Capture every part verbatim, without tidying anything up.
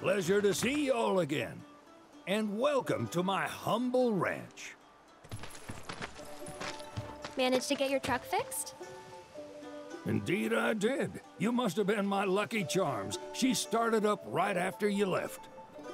Pleasure to see y'all again. And welcome to my humble ranch. Managed to get your truck fixed? Indeed I did. You must have been my lucky charms. She started up right after you left.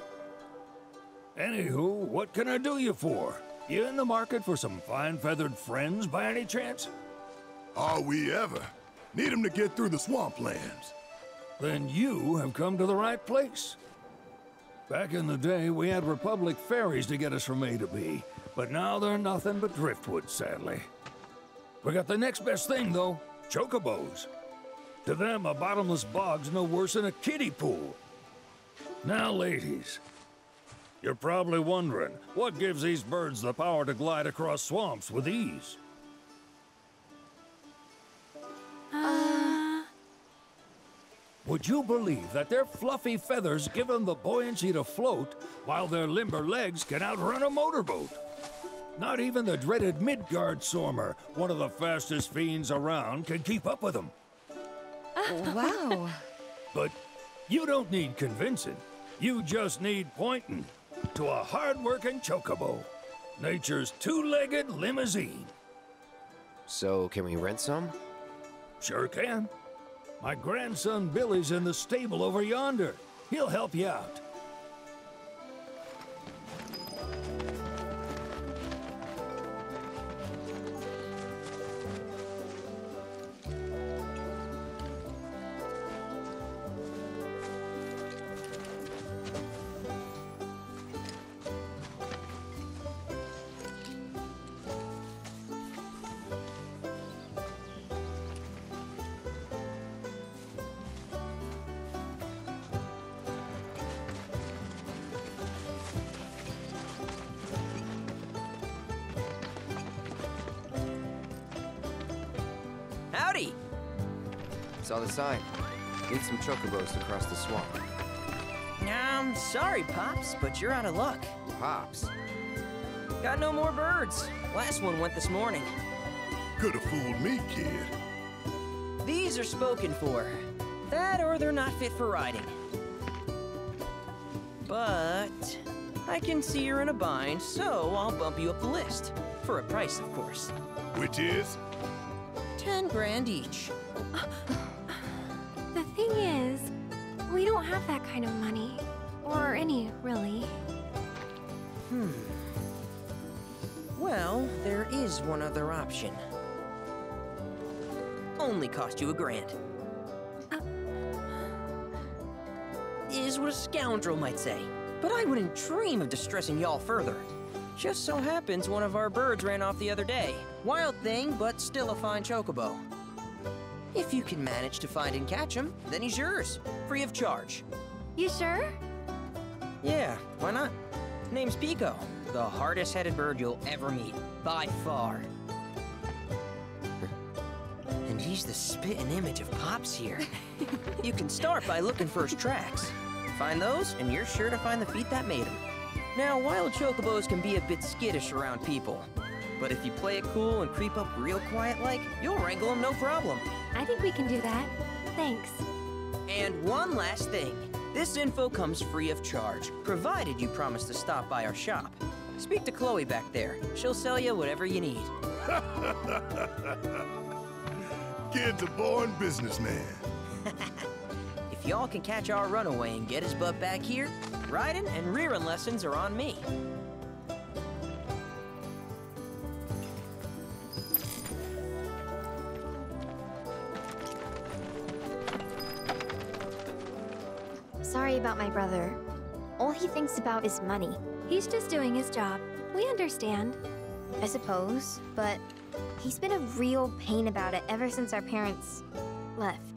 Anywho, what can I do you for? You in the market for some fine-feathered friends by any chance? Are we ever? Need them to get through the swamplands. Then you have come to the right place. Back in the day, we had Republic ferries to get us from A to B, but now they're nothing but driftwood, sadly. We got the next best thing, though, chocobos. To them, a bottomless bog's no worse than a kiddie pool. Now, ladies, you're probably wondering, what gives these birds the power to glide across swamps with ease? Uh... Would you believe that their fluffy feathers give them the buoyancy to float, while their limber legs can outrun a motorboat? Not even the dreaded Midgard Sormer, one of the fastest fiends around, can keep up with them. Wow. But you don't need convincing. You just need pointing to a hard-working chocobo. Nature's two-legged limousine. So, can we rent some? Sure can. My grandson Billy's in the stable over yonder. He'll help you out. Howdy! Saw the sign. Need some chocobos to cross the swamp. I'm sorry, Pops, but you're out of luck. Pops? Got no more birds. Last one went this morning. Could have fooled me, kid. These are spoken for. That or they're not fit for riding. But I can see you're in a bind, so I'll bump you up the list. For a price, of course. Which is? Ten grand each. The thing is, we don't have that kind of money. Or any, really. Hmm. Well, there is one other option. Only cost you a grand. Uh... Is what a scoundrel might say. But I wouldn't dream of distressing y'all further. Just so happens one of our birds ran off the other day. Wild thing, but still a fine chocobo. If you can manage to find and catch him, then he's yours, free of charge. You sure? Yeah, why not? Name's Pico, the hardest-headed bird you'll ever meet, by far. And he's the spitting image of Pops here. You can start by looking for his tracks. Find those, and you're sure to find the feet that made him. Now, wild chocobos can be a bit skittish around people. But if you play it cool and creep up real quiet-like, you'll wrangle them no problem. I think we can do that. Thanks. And one last thing. This info comes free of charge, provided you promise to stop by our shop. Speak to Chloe back there. She'll sell you whatever you need. Kid's a born businessman. If y'all can catch our runaway and get his butt back here, riding and rearing lessons are on me. Sorry about my brother. All he thinks about is money. He's just doing his job. We understand. I suppose, but he's been a real pain about it ever since our parents left.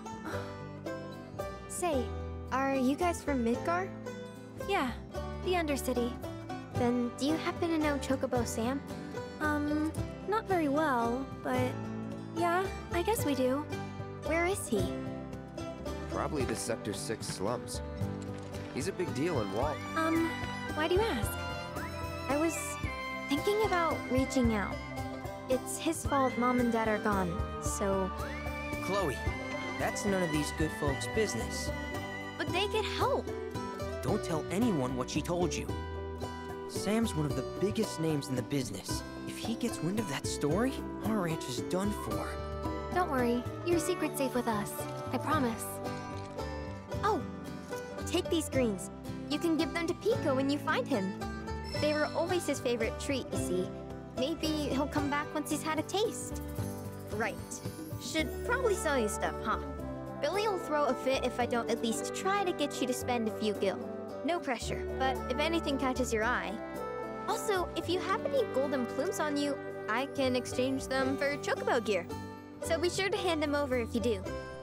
Say, are you guys from Midgar? Yeah, the Undercity. Then do you happen to know Chocobo Sam? Um, not very well, but yeah, I guess we do. Where is he? Probably the Sector six slums. He's a big deal in Walt. Um, why do you ask? I was thinking about reaching out. It's his fault Mom and Dad are gone, so... Chloe, that's none of these good folks' business. But they could help. don't tell anyone what she told you. Sam's one of the biggest names in the business. If he gets wind of that story, our ranch is done for. Don't worry, your secret's safe with us. I promise. Oh, take these greens. You can give them to Pico when you find him. They were always his favorite treat, you see. Maybe he'll come back once he's had a taste. Right. Should probably sell you stuff, huh? Billy will throw a fit if I don't at least try to get you to spend a few gil. No pressure, but if anything catches your eye. Also, if you have any golden plumes on you, I can exchange them for chocobo gear. So be sure to hand them over if you do.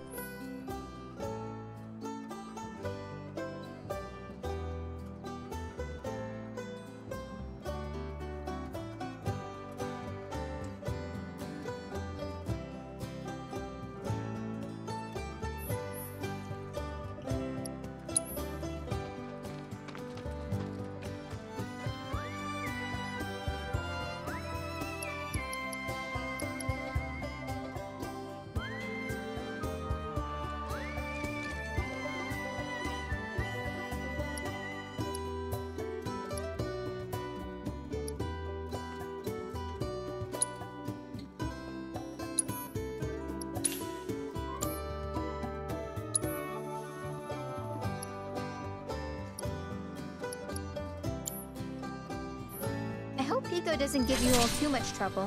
I hope Pico doesn't give you all too much trouble.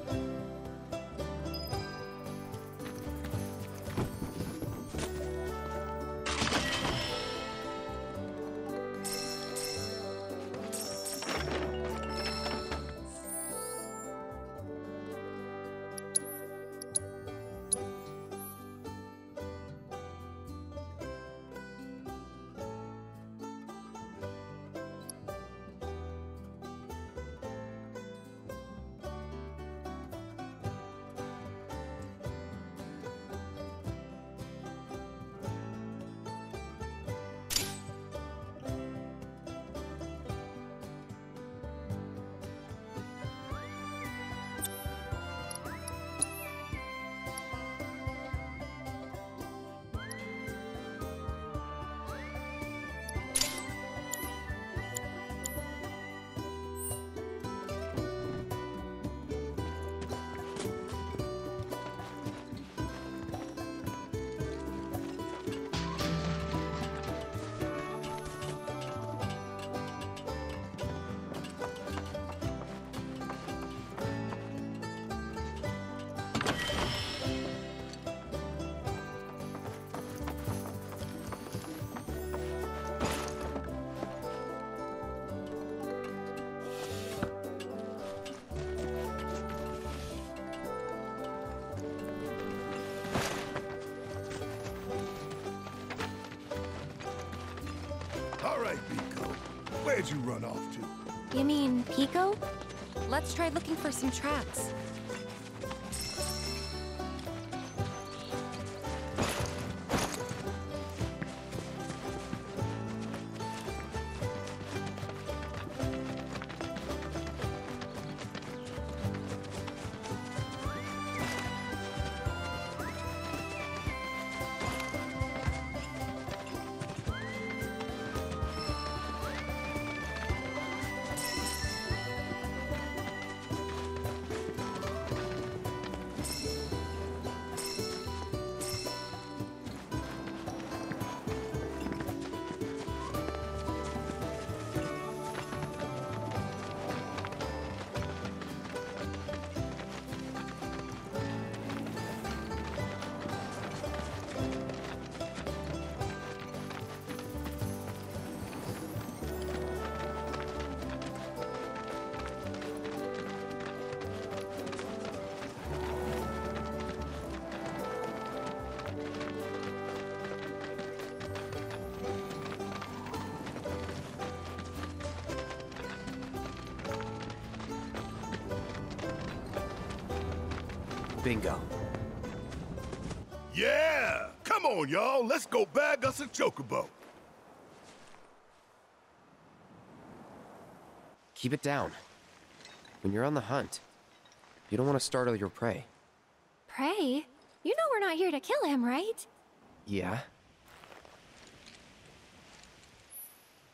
All right, Pico. Where'd you run off to? You mean Pico? Let's try looking for some tracks. Bingo. Yeah! Come on, y'all. Let's go bag us a chocobo. Keep it down. When you're on the hunt, you don't want to startle your prey. Prey? You know we're not here to kill him, right? Yeah?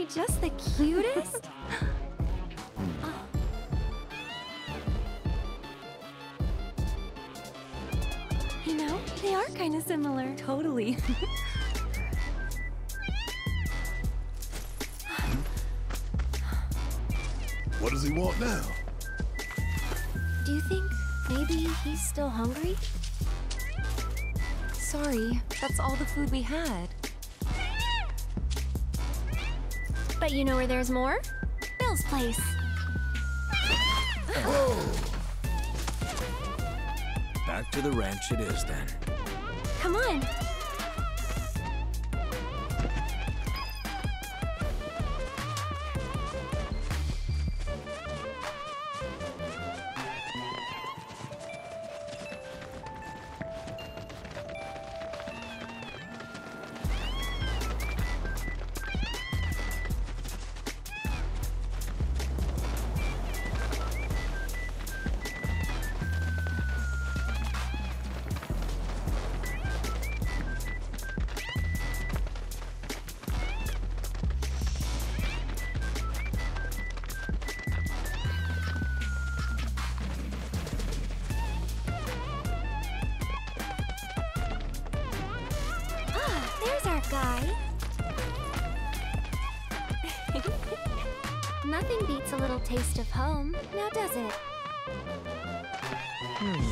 just the cutest? Oh. You know, they are kind of similar. Totally. What does he want now? Do you think maybe he's still hungry? Sorry, that's all the food we had. But you know where there's more? Bill's place. Back to the ranch it is then. Come on. Guy. Nothing beats a little taste of home, now does it? Hmm.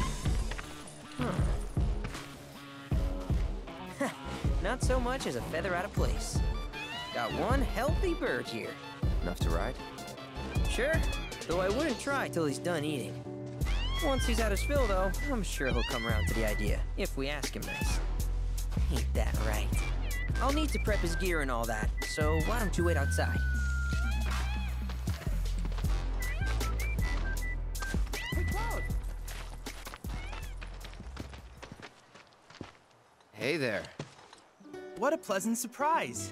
Huh. Not so much as a feather out of place. Got one healthy bird here. Enough to ride? Sure, though I wouldn't try till he's done eating. Once he's had his fill, though, I'm sure he'll come around to the idea, if we ask him nice. Ain't that right? I'll need to prep his gear and all that, so why don't you wait outside? Hey, Cloud! Hey there. What a pleasant surprise.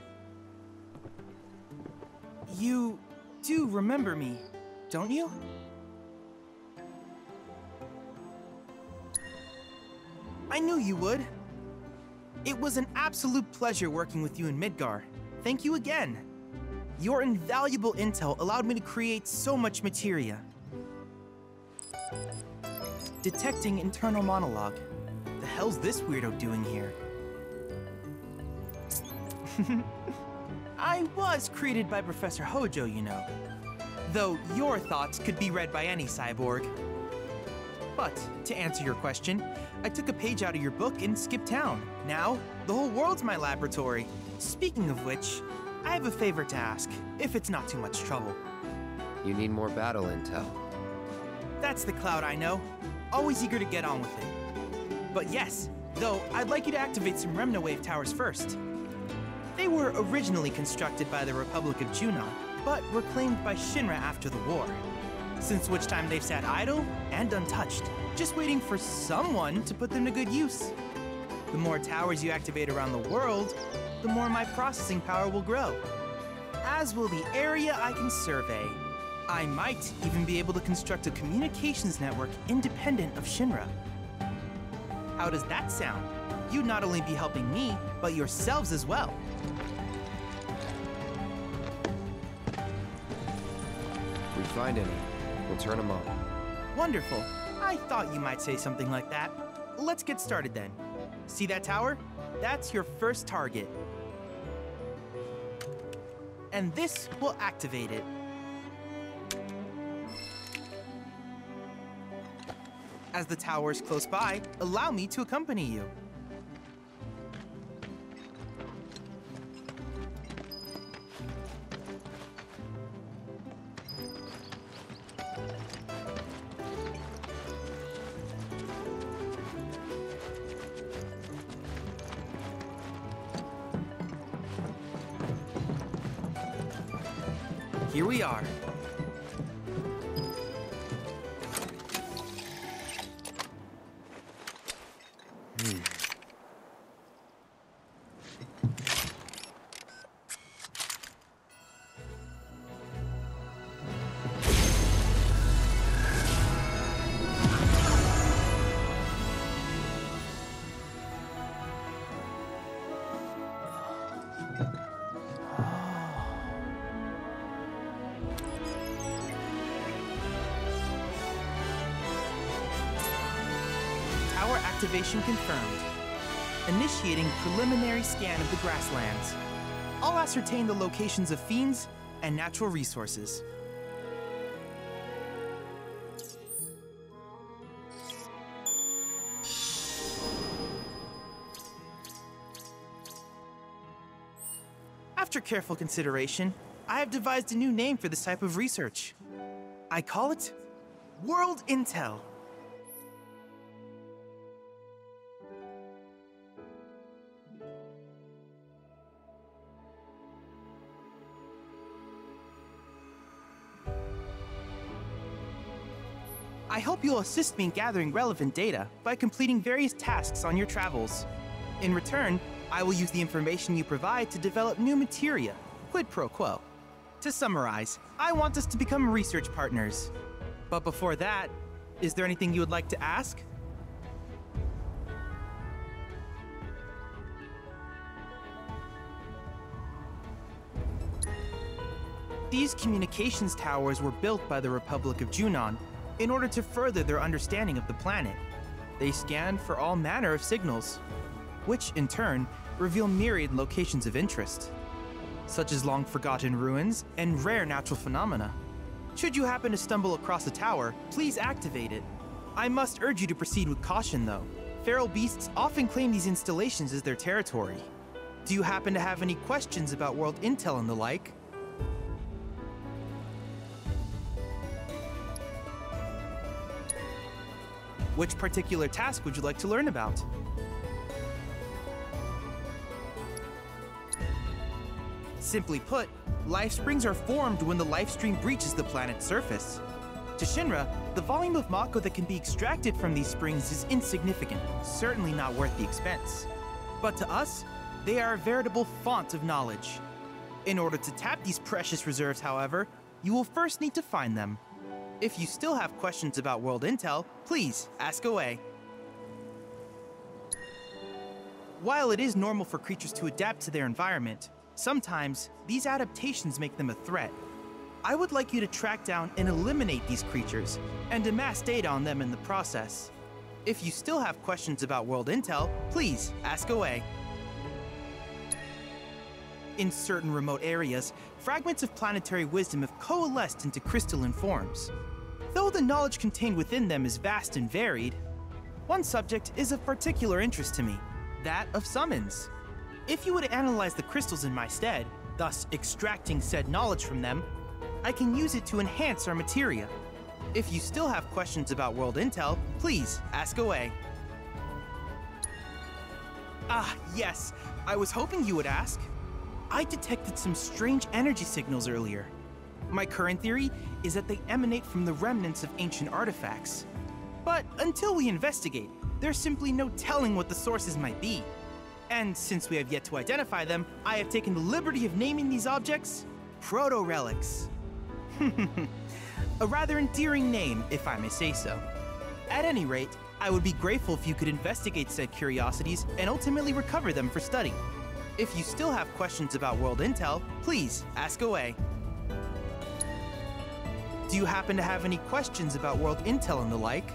You do remember me, don't you? I knew you would. It was an absolute pleasure working with you in Midgar. Thank you again. Your invaluable intel allowed me to create so much materia. Detecting internal monologue. The hell's this weirdo doing here? I was created by Professor Hojo, you know. Though your thoughts could be read by any cyborg. But, to answer your question, I took a page out of your book and skipped town. Now, the whole world's my laboratory. Speaking of which, I have a favor to ask, if it's not too much trouble. You need more battle intel. That's the Cloud I know. Always eager to get on with it. But yes, though, I'd like you to activate some Remnawave towers first. They were originally constructed by the Republic of Junon, but were claimed by Shinra after the war. Since which time they've sat idle and untouched, just waiting for someone to put them to good use. The more towers you activate around the world, the more my processing power will grow. As will the area I can survey. I might even be able to construct a communications network independent of Shinra. How does that sound? You'd not only be helping me, but yourselves as well. If we find any, we'll turn them on. Wonderful. I thought you might say something like that. Let's get started then. See that tower? That's your first target. And this will activate it. As the tower is close by, allow me to accompany you. Here we are. Hmm. Tower activation confirmed. Initiating preliminary scan of the grasslands. I'll ascertain the locations of fiends and natural resources. After careful consideration, I have devised a new name for this type of research. I call it World Intel. I hope you'll assist me in gathering relevant data by completing various tasks on your travels. In return, I will use the information you provide to develop new materia, quid pro quo. To summarize, I want us to become research partners. But before that, is there anything you would like to ask? These communications towers were built by the Republic of Junon in order to further their understanding of the planet. They scan for all manner of signals, which in turn reveal myriad locations of interest, such as long-forgotten ruins and rare natural phenomena. Should you happen to stumble across a tower, please activate it. I must urge you to proceed with caution, though. Feral beasts often claim these installations as their territory. Do you happen to have any questions about world intel and the like? Which particular task would you like to learn about? Simply put, life springs are formed when the life stream breaches the planet's surface. To Shinra, the volume of Mako that can be extracted from these springs is insignificant, certainly not worth the expense. But to us, they are a veritable font of knowledge. In order to tap these precious reserves, however, you will first need to find them. If you still have questions about world intel, please ask away. While it is normal for creatures to adapt to their environment, sometimes these adaptations make them a threat. I would like you to track down and eliminate these creatures and amass data on them in the process. If you still have questions about world intel, please ask away. In certain remote areas, fragments of planetary wisdom have coalesced into crystalline forms. Though the knowledge contained within them is vast and varied, one subject is of particular interest to me, that of summons. If you would analyze the crystals in my stead, thus extracting said knowledge from them, I can use it to enhance our materia. If you still have questions about world intel, please ask away. Ah, yes, I was hoping you would ask. I detected some strange energy signals earlier. My current theory is that they emanate from the remnants of ancient artifacts. But until we investigate, there's simply no telling what the sources might be. And since we have yet to identify them, I have taken the liberty of naming these objects proto-relics. A rather endearing name, if I may say so. At any rate, I would be grateful if you could investigate said curiosities and ultimately recover them for study. If you still have questions about world intel, please ask away. Do you happen to have any questions about world intel and the like?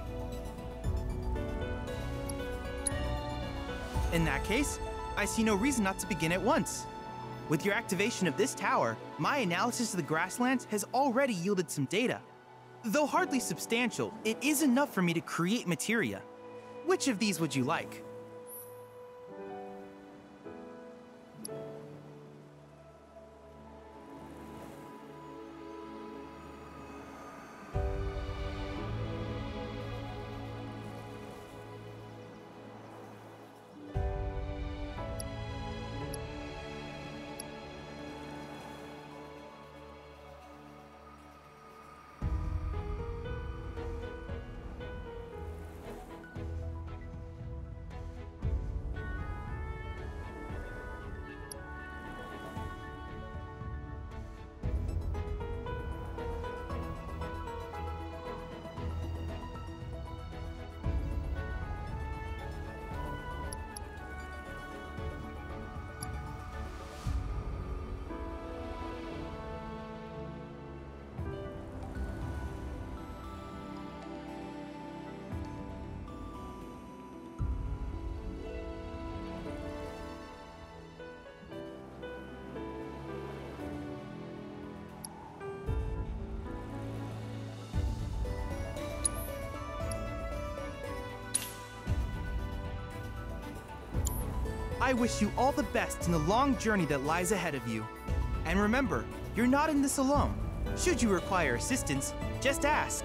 In that case, I see no reason not to begin at once. With your activation of this tower, my analysis of the grasslands has already yielded some data. Though hardly substantial, it is enough for me to create materia. Which of these would you like? I wish you all the best in the long journey that lies ahead of you. And remember, you're not in this alone. Should you require assistance, just ask.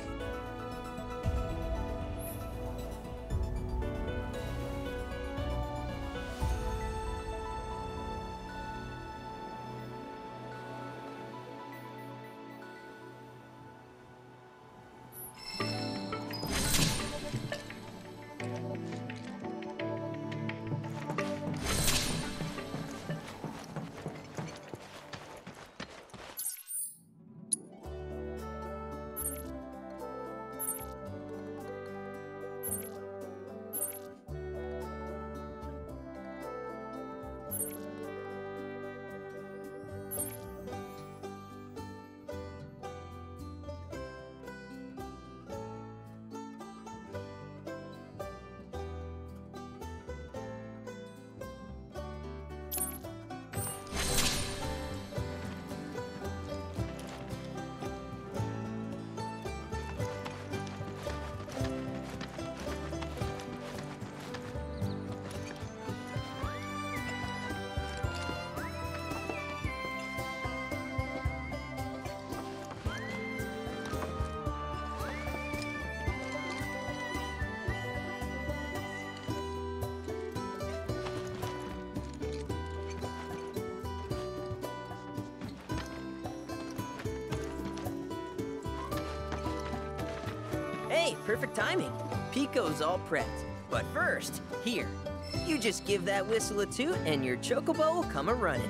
Hey, perfect timing. Pico's all prepped. But first, here, you just give that whistle a toot and your chocobo will come a-running.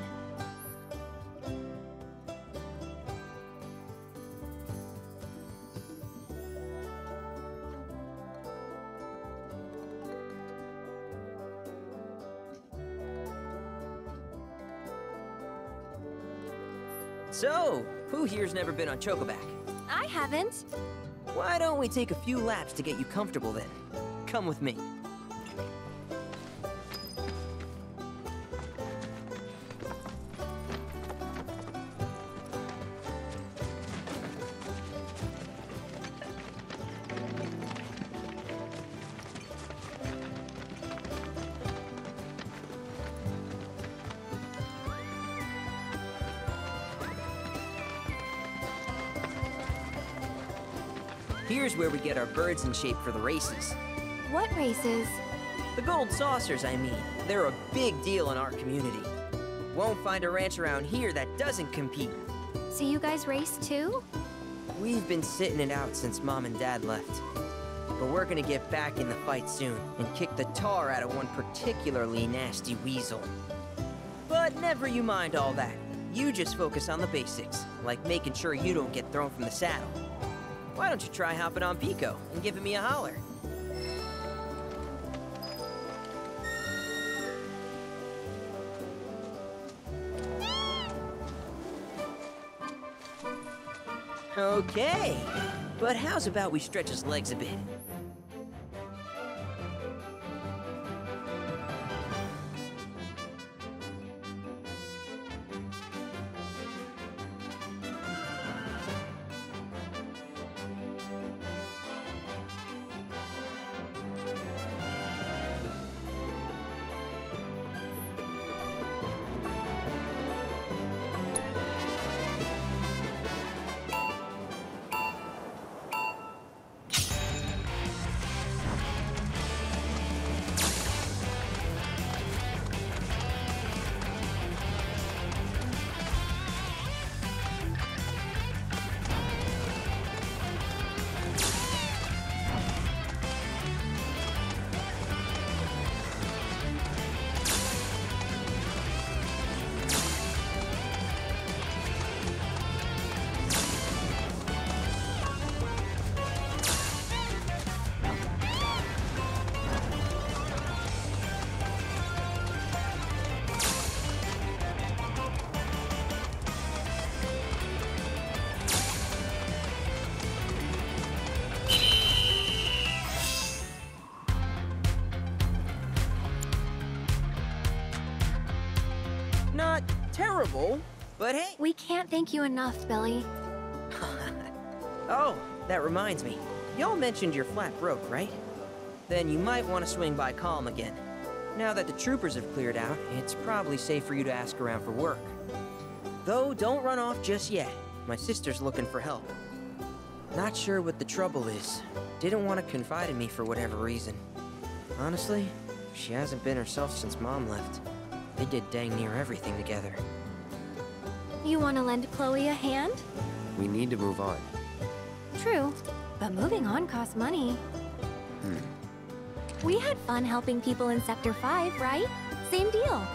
So, who here's never been on Chocoback? I haven't. Why don't we take a few laps to get you comfortable then? Come with me. Here's where we get our birds in shape for the races. What races? The gold saucers, I mean. They're a big deal in our community. Won't find a ranch around here that doesn't compete. So you guys race too? We've been sitting it out since Mom and Dad left. But we're gonna get back in the fight soon and kick the tar out of one particularly nasty weasel. But never you mind all that. You just focus on the basics, like making sure you don't get thrown from the saddle. Why don't you try hopping on Pico and giving me a holler? Okay, but how's about we stretch his legs a bit? Not terrible, but hey. We can't thank you enough, Billy. Oh, that reminds me. Y'all mentioned your flat broke, right? Then you might want to swing by Calm again. Now that the troopers have cleared out, it's probably safe for you to ask around for work. Though, don't run off just yet. My sister's looking for help. Not sure what the trouble is. Didn't want to confide in me for whatever reason. Honestly, she hasn't been herself since Mom left. They did dang near everything together. You want to lend Chloe a hand? We need to move on. True, but moving on costs money. Hmm. We had fun helping people in Sector five, right? Same deal.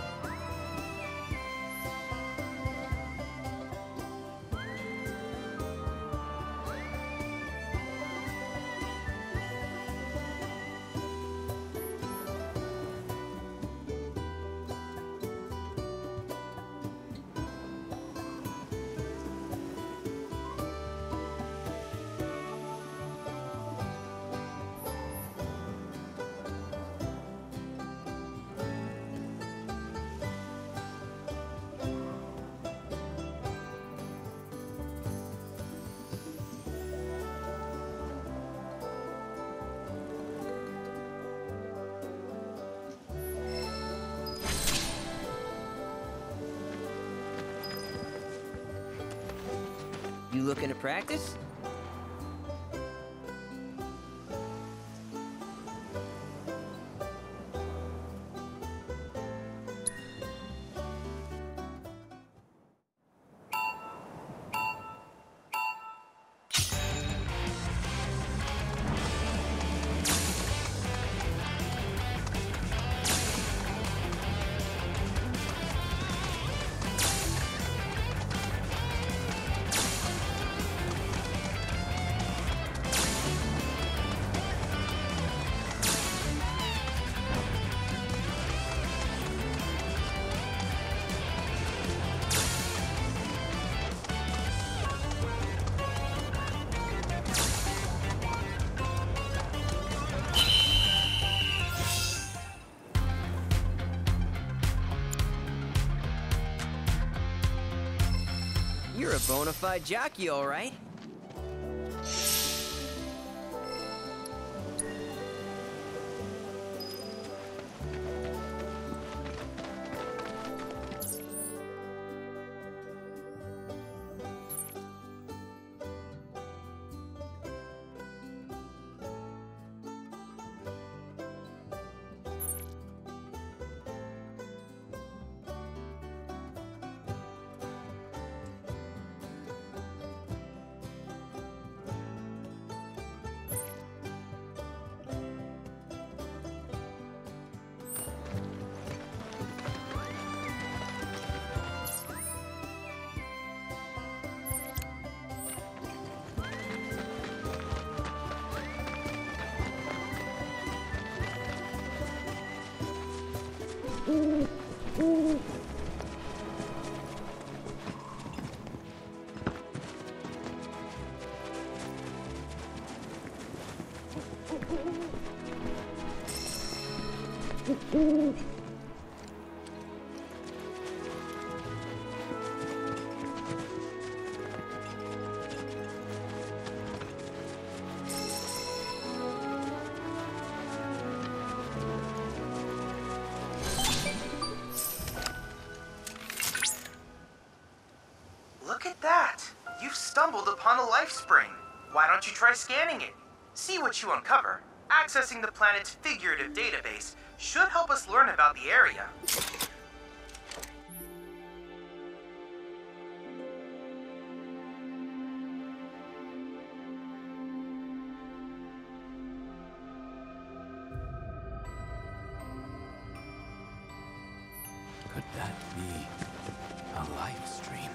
You looking to practice? You're a bona fide jockey, all right. Look at that! You've stumbled upon a life spring. Why don't you try scanning it? See what you uncover. Accessing the planet's figurative database should help us learn about the area. Could that be a life stream?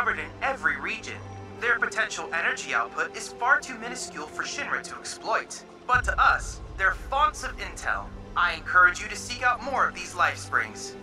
discovered in every region. Their potential energy output is far too minuscule for Shinra to exploit. But to us, they're fonts of intel. I encourage you to seek out more of these life springs.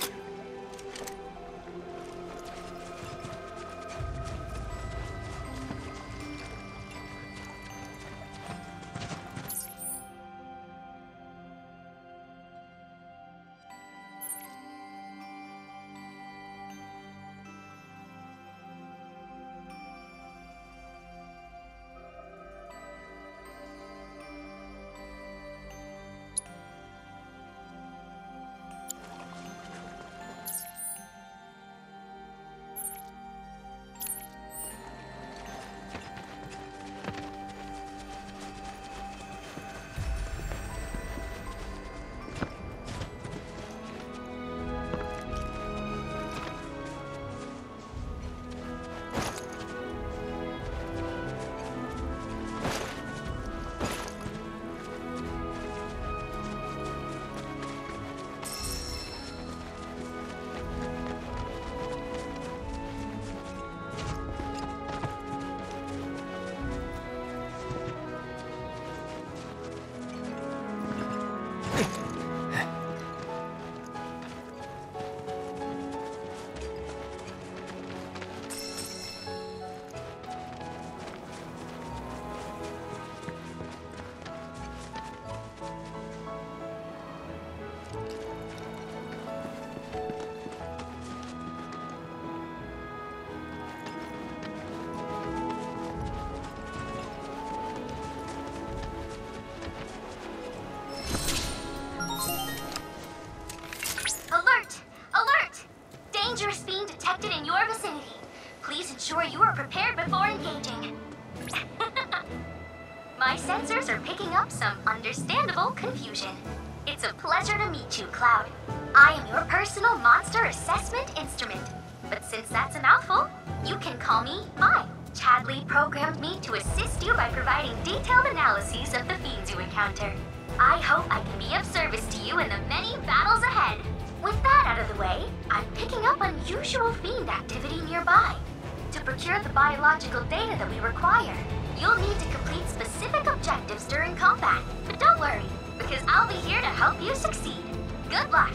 Alert! Alert! Dangerous being detected in your vicinity. Please ensure you are prepared before engaging. My sensors are picking up some understandable confusion. It's a pleasure to meet you, Cloud. I am your personal monster assessment instrument. But since that's a mouthful, you can call me Mai. Chadley programmed me to assist you by providing detailed analyses of the fiends you encounter. I hope I can be of service to you in the many battles ahead. With that out of the way, I'm picking up unusual fiend activity nearby. To procure the biological data that we require, you'll need to complete specific objectives during combat. But don't worry, because I'll be here to help you succeed. Good luck!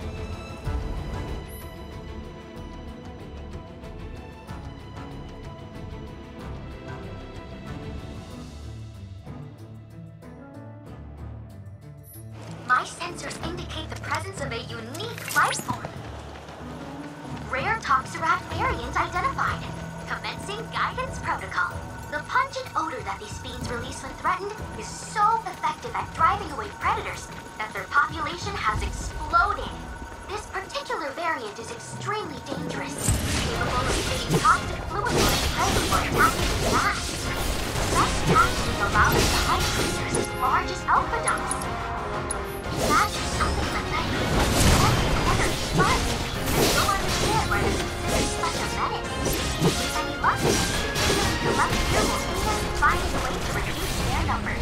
My sensors indicate the presence of a unique life form. Rare Toxiract variant identified. Commencing guidance protocol. The pungent odor that these fiends release when threatened is so effective at driving away predators that their population has exploded. This particular variant is extremely dangerous, capable of emitting toxic fluid when it's present or attacking in mass. Best practice allows us to hunt creatures as large as alpha dumps. Imagine something like that could be every corner is fun, and you'll understand why it's considered such a menace. With any luck, the data we collect here will lead us to finding a way to reduce their numbers.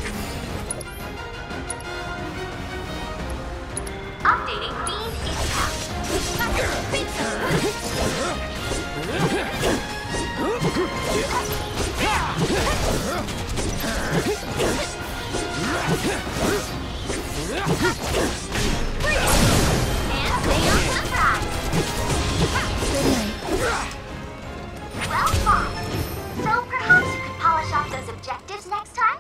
Updating fiend intel. And stay on surprise. Well fought. So perhaps you could polish off those objectives next time?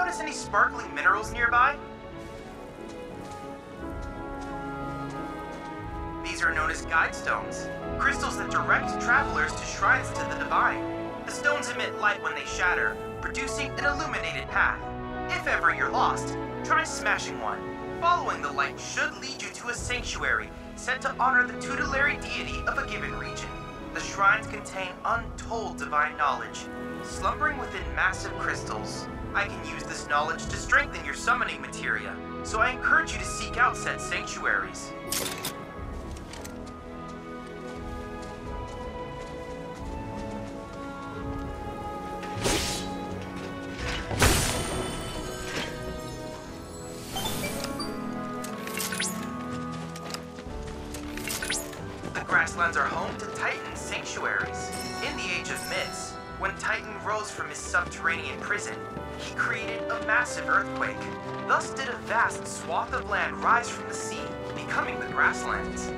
notice any sparkling minerals nearby? These are known as guide stones, crystals that direct travelers to shrines to the divine. The stones emit light when they shatter, producing an illuminated path. If ever you're lost, try smashing one. Following the light should lead you to a sanctuary set to honor the tutelary deity of a given region. The shrines contain untold divine knowledge, slumbering within massive crystals. I can use this knowledge to strengthen your summoning materia, so I encourage you to seek out said sanctuaries. Grasslands are home to Titan sanctuaries. In the Age of Myths, when Titan rose from his subterranean prison, he created a massive earthquake. Thus did a vast swath of land rise from the sea, becoming the Grasslands.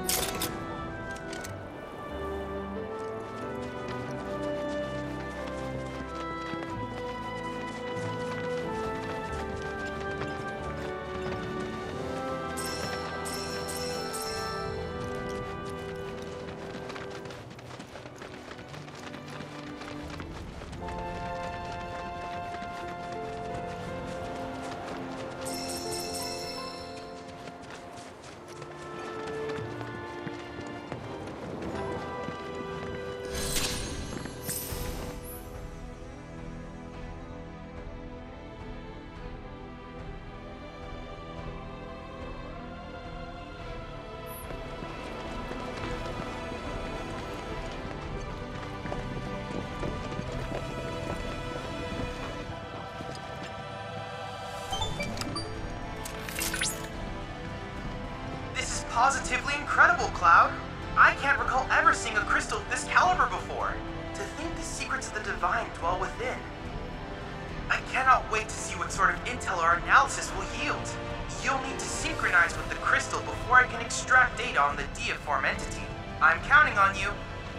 Positively incredible, Cloud. I can't recall ever seeing a crystal of this caliber before. To think the secrets of the divine dwell within. I cannot wait to see what sort of intel our analysis will yield. You'll need to synchronize with the crystal before I can extract data on the deiform entity. I'm counting on you.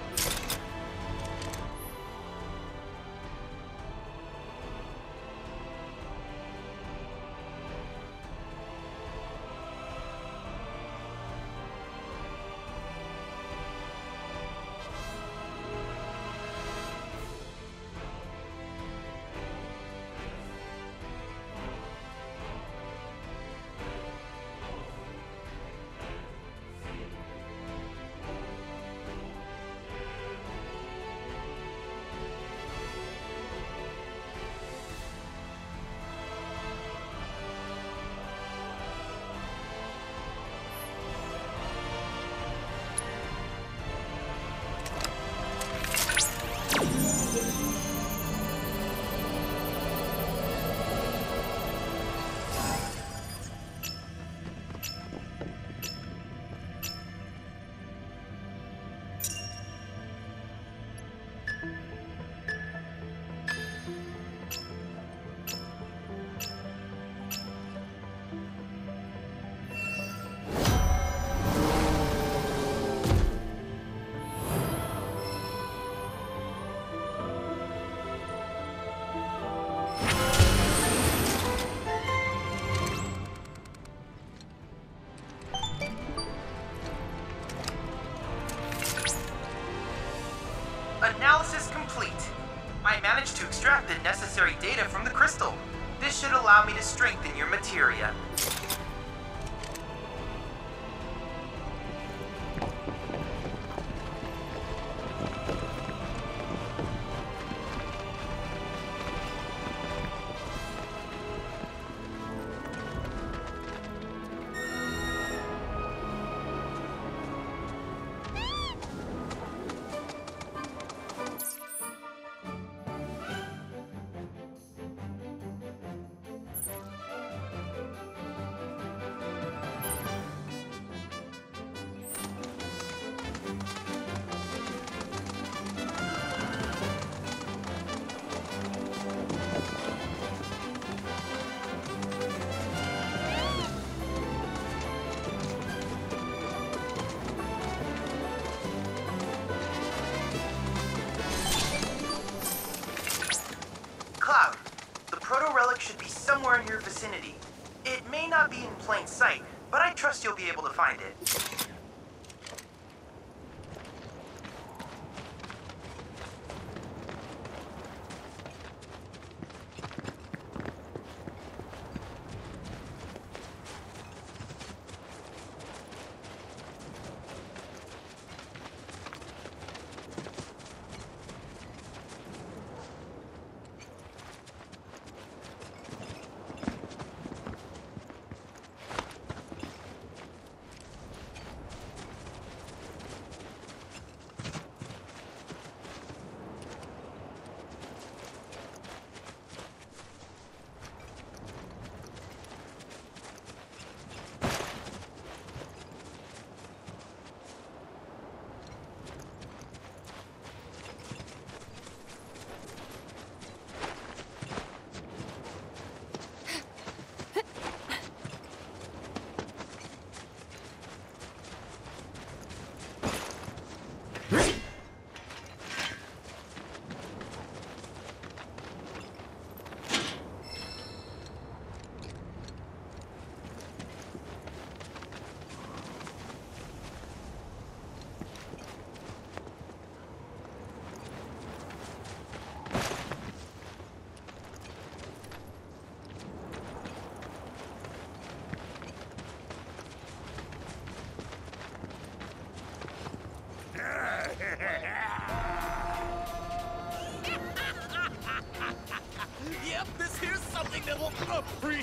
Analysis complete. I managed to extract the necessary data from the crystal. This should allow me to strengthen your materia.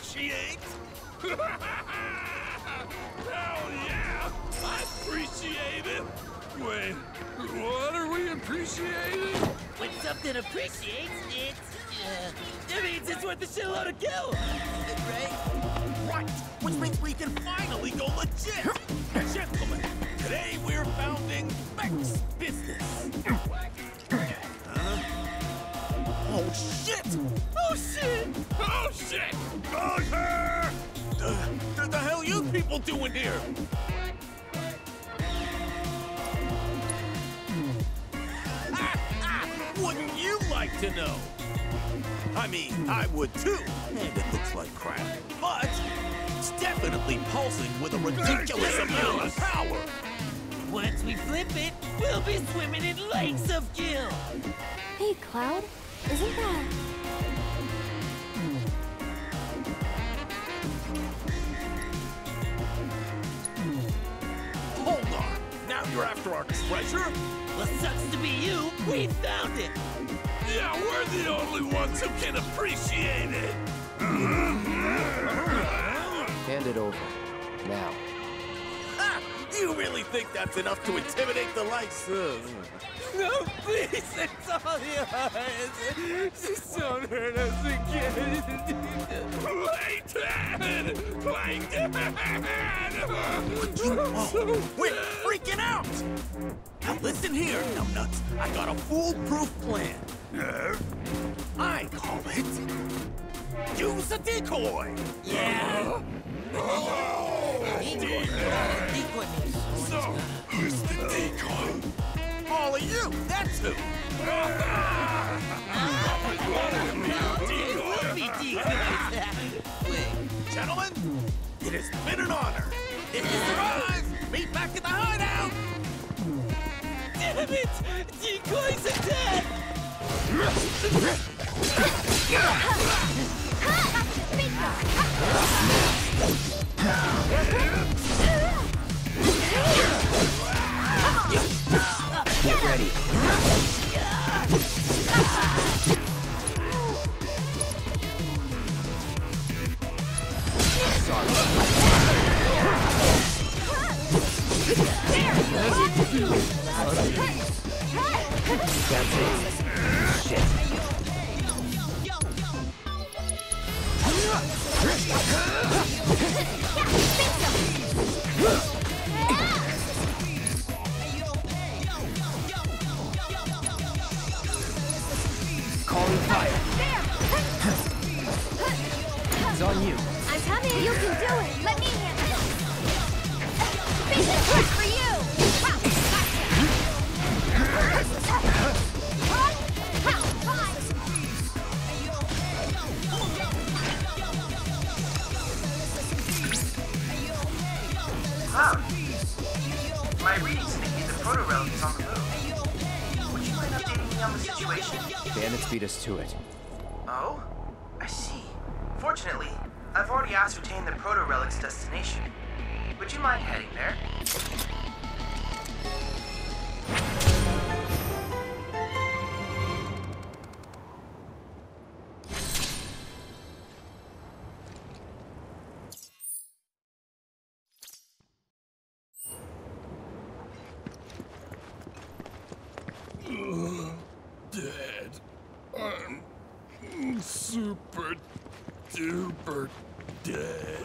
appreciate? Hell yeah! I appreciate it! Wait, what are we appreciating? When something appreciates, it's, uh, it means it's worth a shitload of gil, right? Right, which means we can finally go legit! Gentlemen, today we're founding Beck's Business. Huh? Oh shit! Oh shit! Oh shit! Oh shit! Uh, what the hell you people doing here? Wouldn't you like to know? I mean, I would too, and it looks like crap, but it's definitely pulsing with a ridiculous amount of power. Once we flip it, we'll be swimming in lakes of gil. Hey, Cloud, isn't that... Hold on, now you're after our treasure? Well, sucks to be you, we found it. Yeah, we're the only ones who can appreciate it. Hand it over. Now. Ha! You really think that's enough to intimidate the likes of... No, please, it's all yours. Just don't hurt us again. Play dead! Play dead! Oh, we're freaking out! Now listen here, numbnuts. I got a foolproof plan. Uh, I call it... Use a decoy! Yeah? Uh, Decoy. Decoy means... So, who's the decoy? All of you, that's who! Gentlemen, it has been an honor. If you survive, meet back at the hideout! Damn it! Decoys attack! Get ready. That's it. Shit. Calling fire. It's on you. I'm coming. You can do it. Let me handle it. Big push for you. Cloud. My readings indicate the proto-relic is on the move. Would you mind updating me on the situation? Bandits beat us to it. Oh? I see. Fortunately, I've already ascertained the proto-relic's destination. Would you mind heading there? Dead. I'm super duper dead.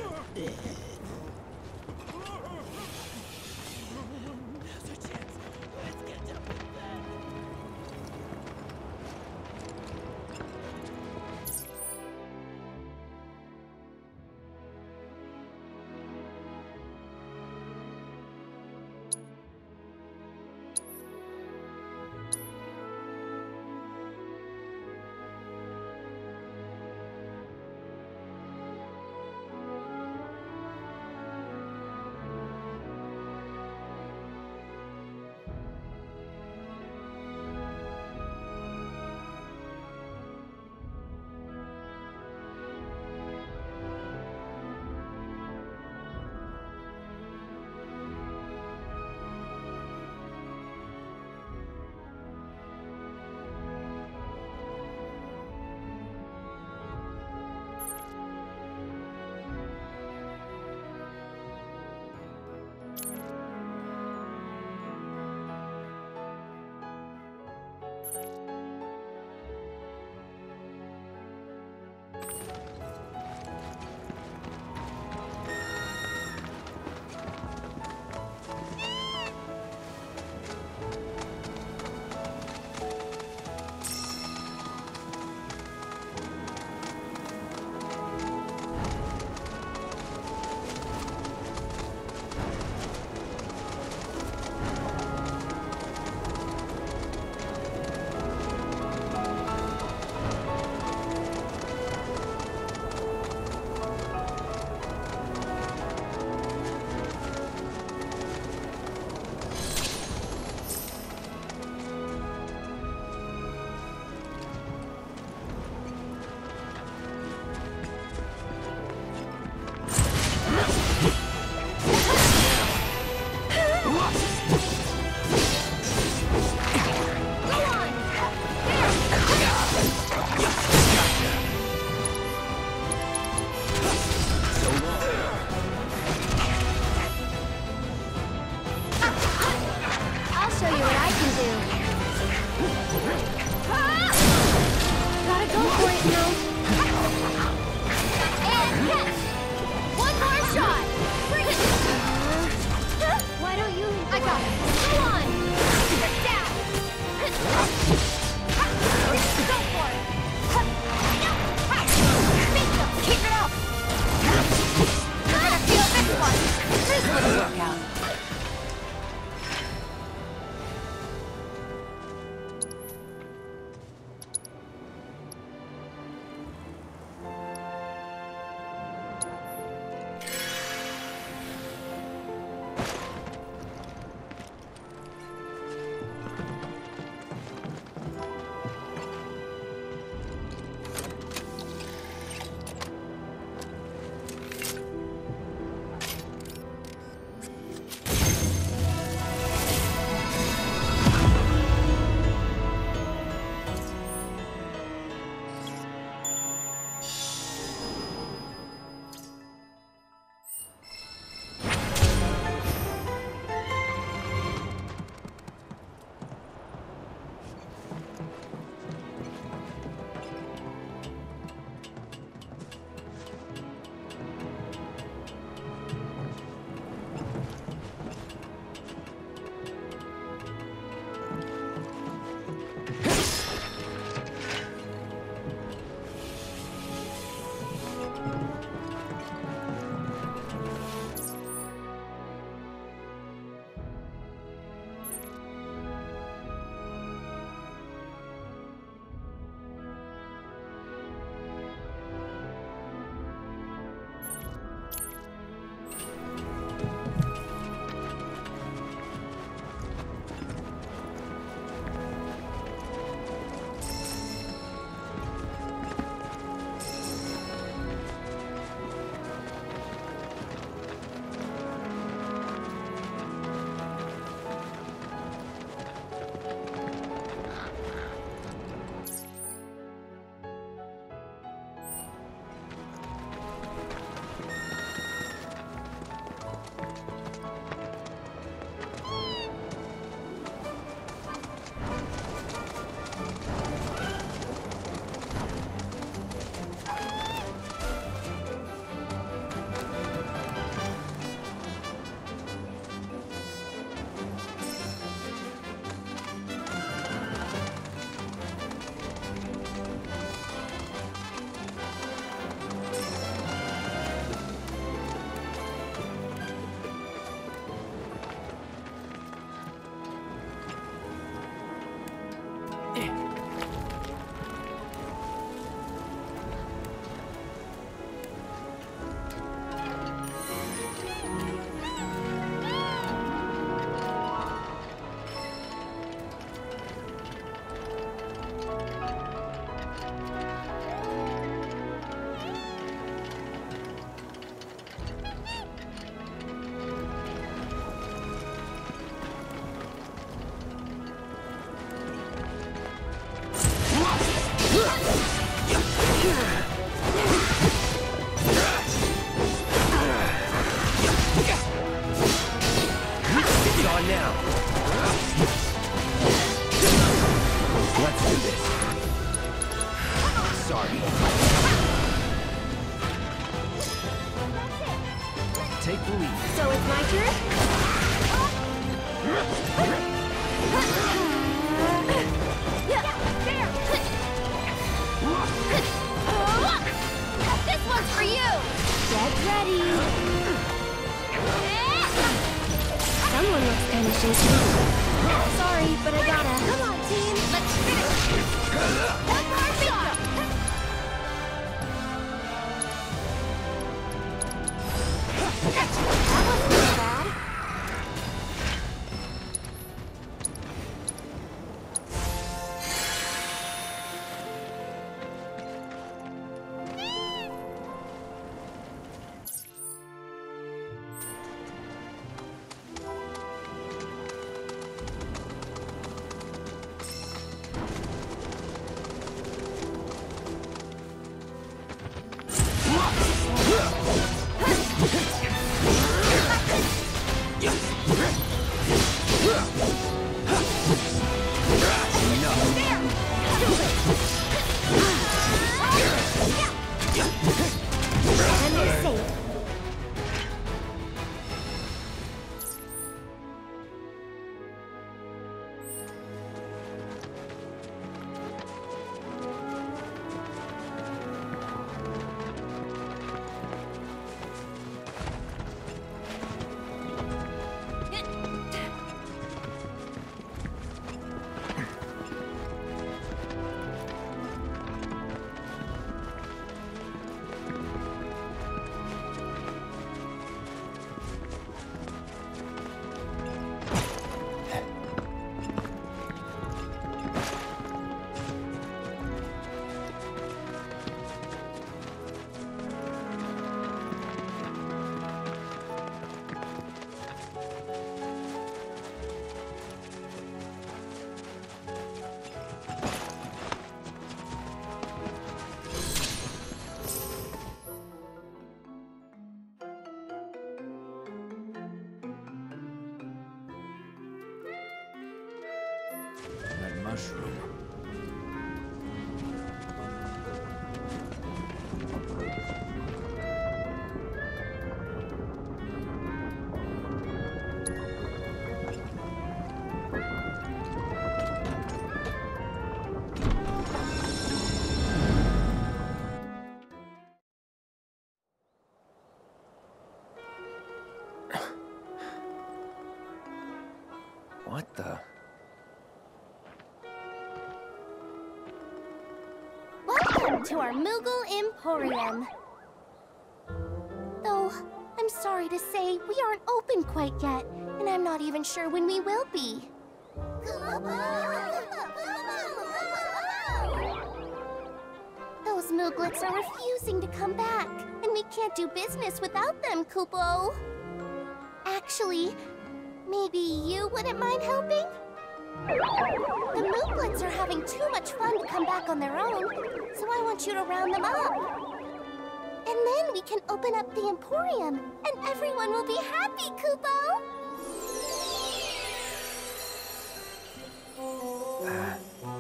I'll show you what I can do. Gotta go for it now. And catch! One more shot! Bring it! Why don't you... I got it. Go on! Down! Go for it! Bingo! Keep it up! You're gonna feel this one! This will work out. Sorry, but I gotta. Come on, team. Let's finish. One more shot. That wasn't bad. And they're safe. That mushroom. What the? Welcome to our Moogle Emporium. Though, I'm sorry to say, we aren't open quite yet, and I'm not even sure when we will be. Those Mooglets are refusing to come back, and we can't do business without them, Kupo. Actually, maybe you wouldn't mind helping? The Mooglets are having too much fun to come back on their own, so I want you to round them up. And then we can open up the Emporium, and everyone will be happy, Kupo! Uh,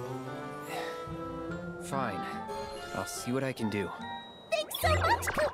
fine. I'll see what I can do. Thanks so much, Kupo!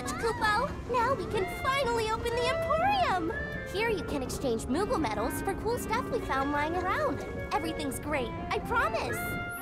much, Kupo! Now we can finally open the Emporium! Here you can exchange Moogle medals for cool stuff we found lying around. Everything's great, I promise!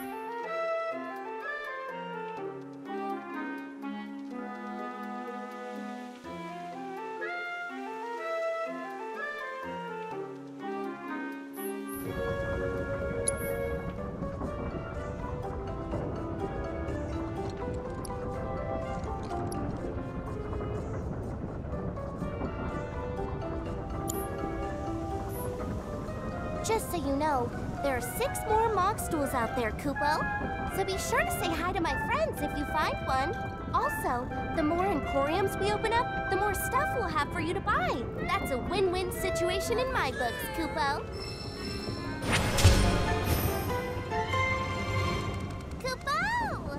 Just so you know, there are six more Mog stools out there, Kupo. So be sure to say hi to my friends if you find one. Also, the more Emporiums we open up, the more stuff we'll have for you to buy. That's a win-win situation in my books, Kupo. Kupo!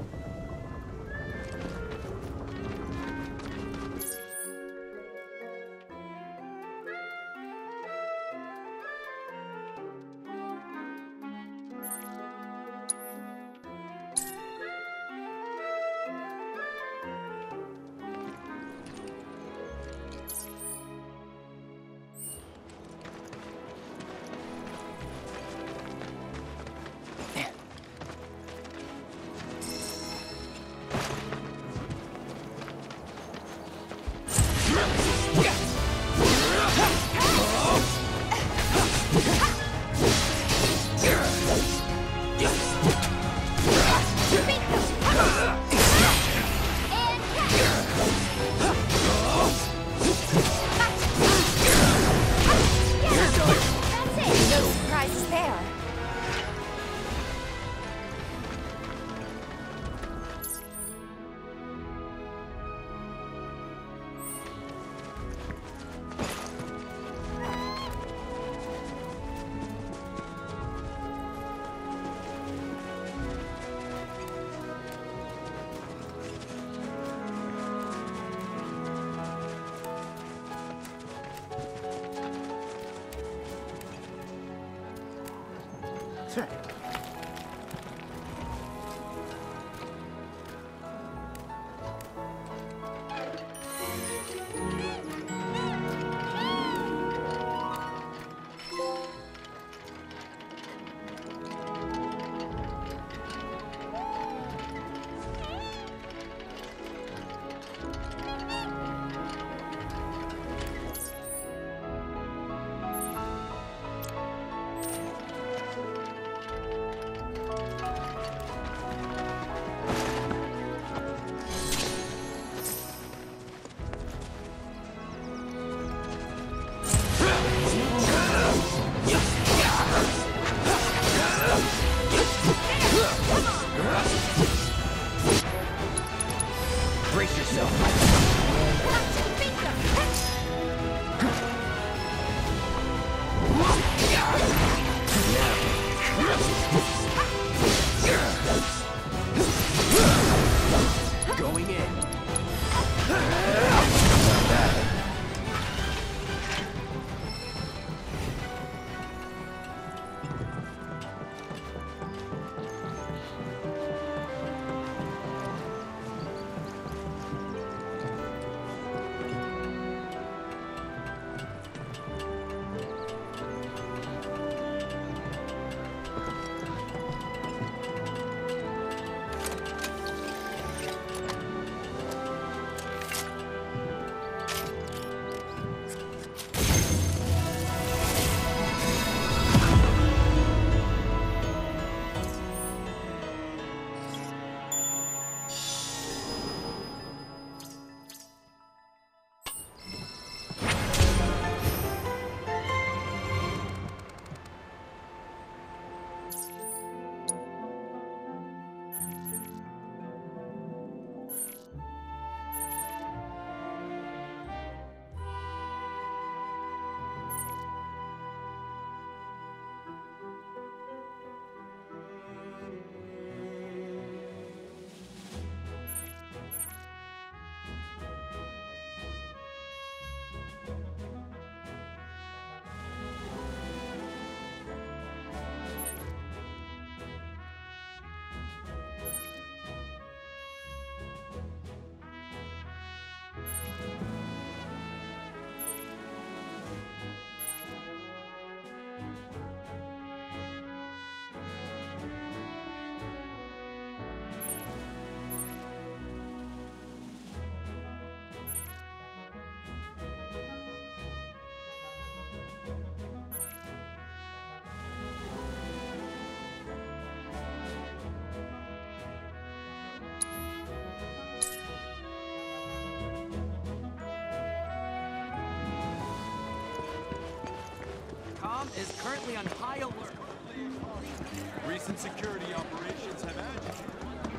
com is currently on high alert. Recent security operations have agitated.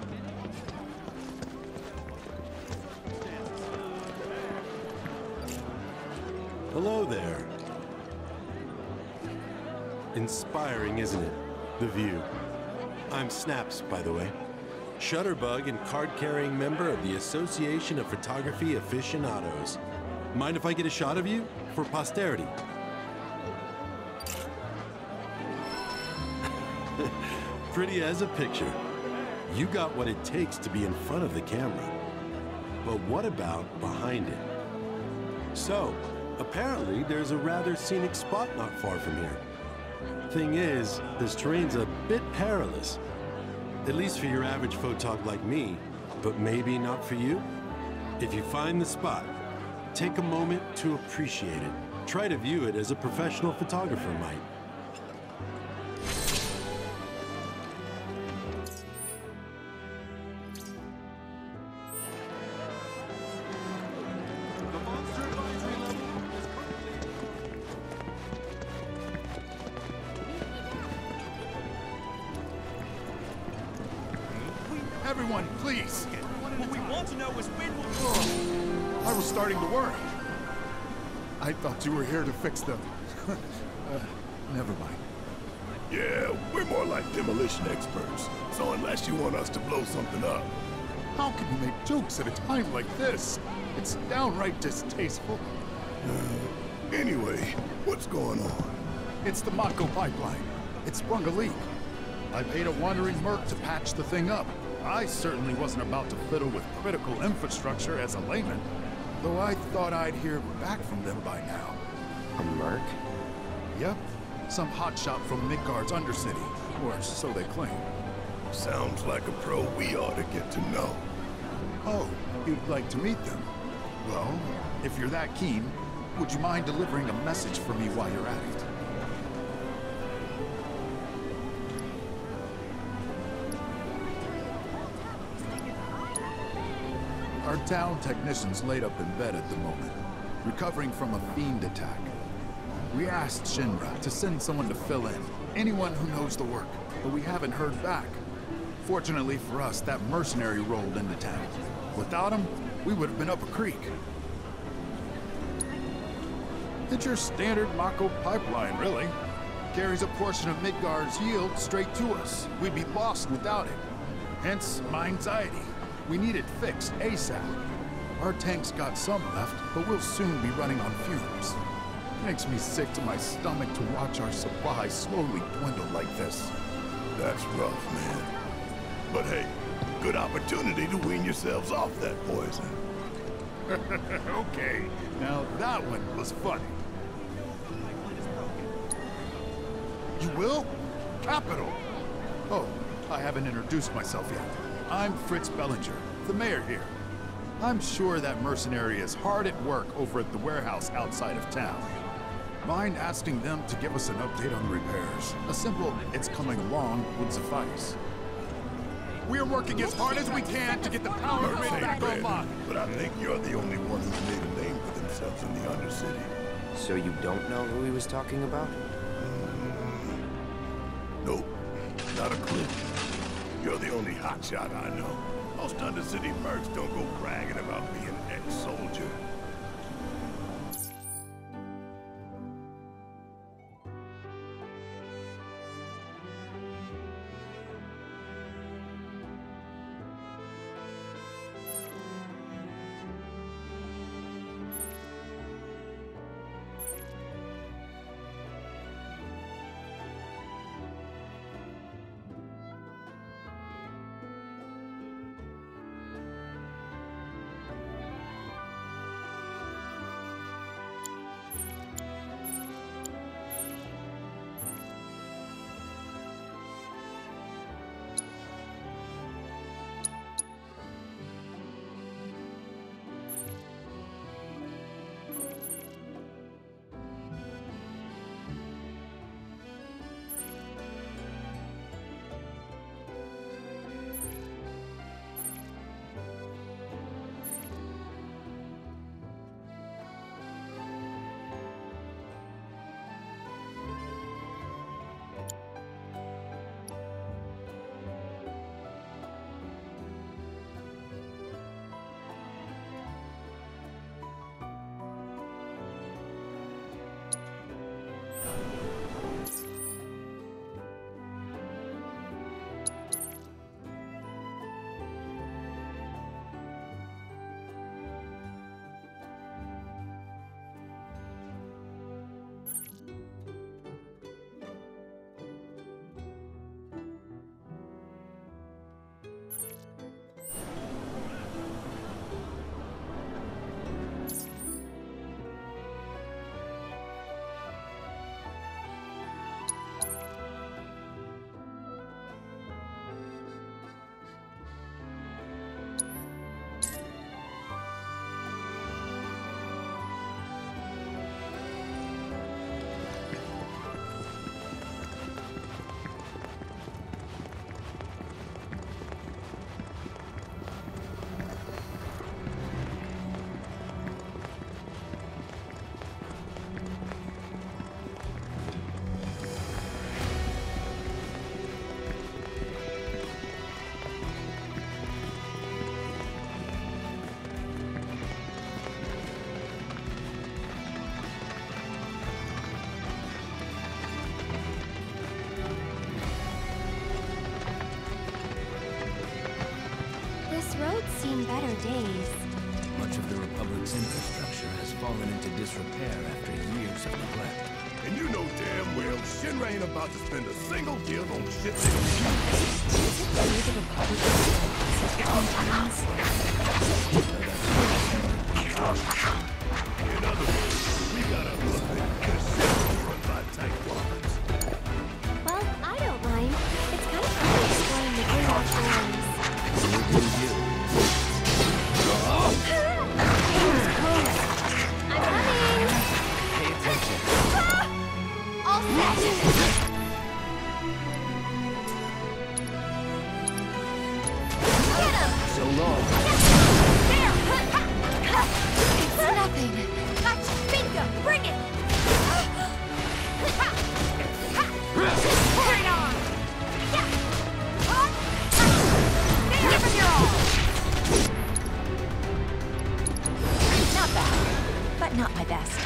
Hello there. Inspiring, isn't it? The view. I'm Snaps, by the way. Shutterbug and card-carrying member of the Association of Photography Aficionados. Mind if I get a shot of you? For posterity. Pretty as a picture. You got what it takes to be in front of the camera. But what about behind it? So, apparently there's a rather scenic spot not far from here. Thing is, this terrain's a bit perilous. At least for your average photog like me, but maybe not for you? If you find the spot, take a moment to appreciate it. Try to view it as a professional photographer might. Everyone, please. What we want to know is when will... Oh, I was starting to worry. I thought you were here to fix them. uh, never mind. Yeah, we're more like demolition experts. So unless you want us to blow something up... How can you make jokes at a time like this? It's downright distasteful. Uh, anyway, what's going on? It's the Mako pipeline. It sprung a leak. I paid a wandering merc to patch the thing up. I certainly wasn't about to fiddle with critical infrastructure as a layman, though I thought I'd hear back from them by now. A merc? Yep. Some hotshot from Midgard's Undercity, or so they claim. Sounds like a pro we ought to get to know. Oh, you'd like to meet them? Well, if you're that keen, would you mind delivering a message for me while you're at it? Our town technician's laid up in bed at the moment, recovering from a fiend attack. We asked Shinra to send someone to fill in, anyone who knows the work, but we haven't heard back. Fortunately for us, that mercenary rolled into town. Without him, we would have been up a creek. It's your standard Mako pipeline, really. Carries a portion of Midgard's yield straight to us. We'd be lost without it. Hence, my anxiety. We need it fixed ASAP. Our tank's got some left, but we'll soon be running on fumes. Makes me sick to my stomach to watch our supply slowly dwindle like this. That's rough, man. But hey, good opportunity to wean yourselves off that poison. Okay, now that one was funny. You will? Capital! Oh, I haven't introduced myself yet. I'm Fritz Bellinger, the mayor here. I'm sure that mercenary is hard at work over at the warehouse outside of town. Mind asking them to give us an update on the repairs? A simple, it's coming along, would suffice. We're working as hard as we can to get the power grid back online. But I think you're the only one who's made a name for themselves in the Undercity. So you don't know who he was talking about? Mm, nope, not a clue. You're the only hotshot I know. Most Undercity mercs don't go bragging about being an ex-soldier. days. Much of the Republic's infrastructure has fallen into disrepair after years of neglect. And you know damn well Shinra ain't about to spend a single guild on shit they don't Are the Republic times? In other words, we gotta look at Shinra run by tightwads. Well, I don't mind. It's kind of fun exploring the good outdoors. I'm coming! Pay attention. All set! Get him! So long. There! It's nothing. Gotcha! Bingo! Bring it! Pour it on! Give him your all! Not bad, but not my best.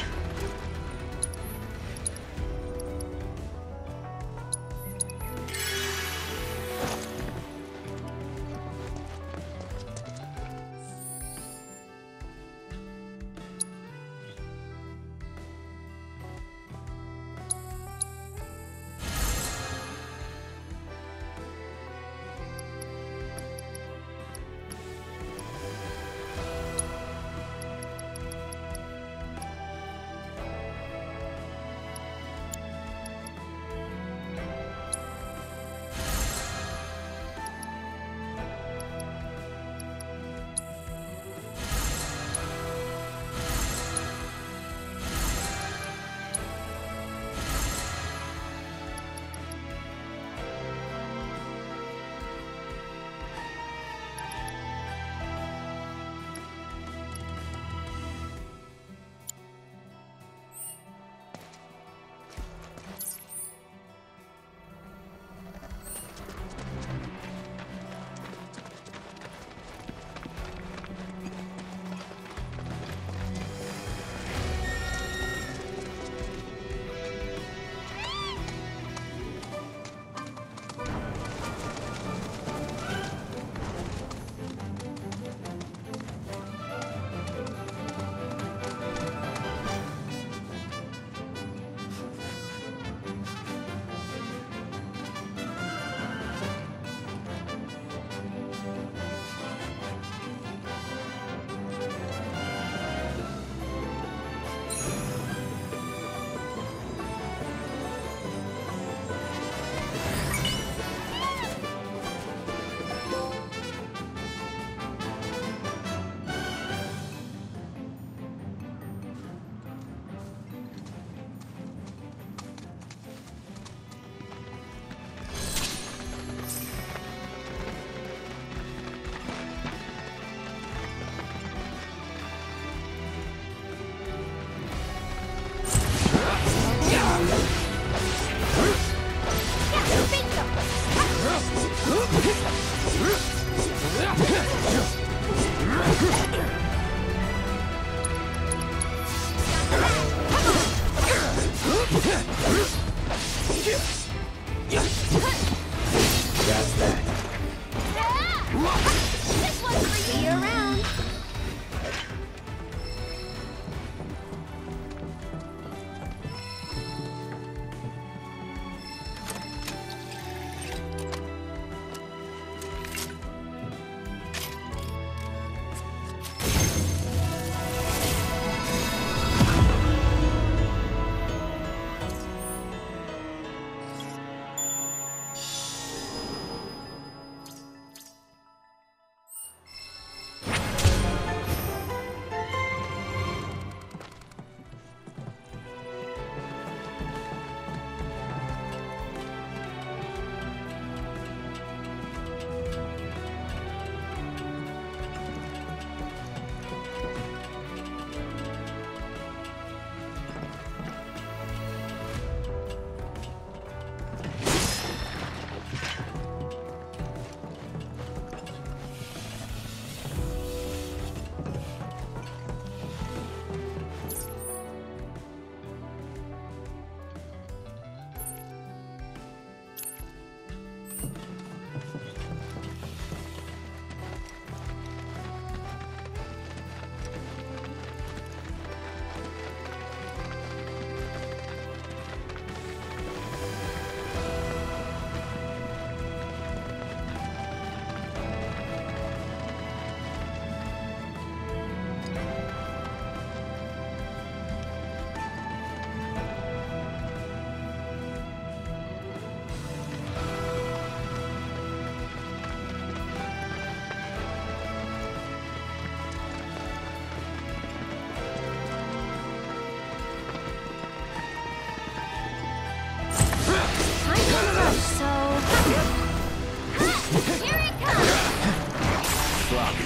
sloppy.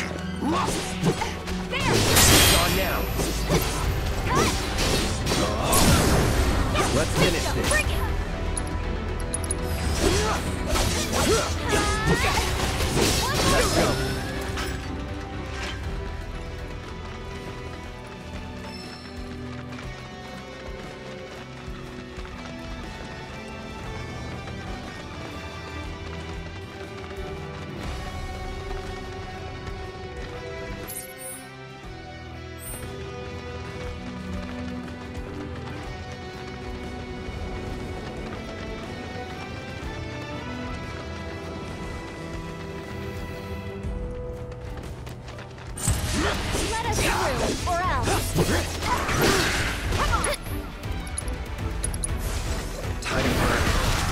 There! On now. Let's finish this. Let's go. Let us through, or else. Come on. Time to burn.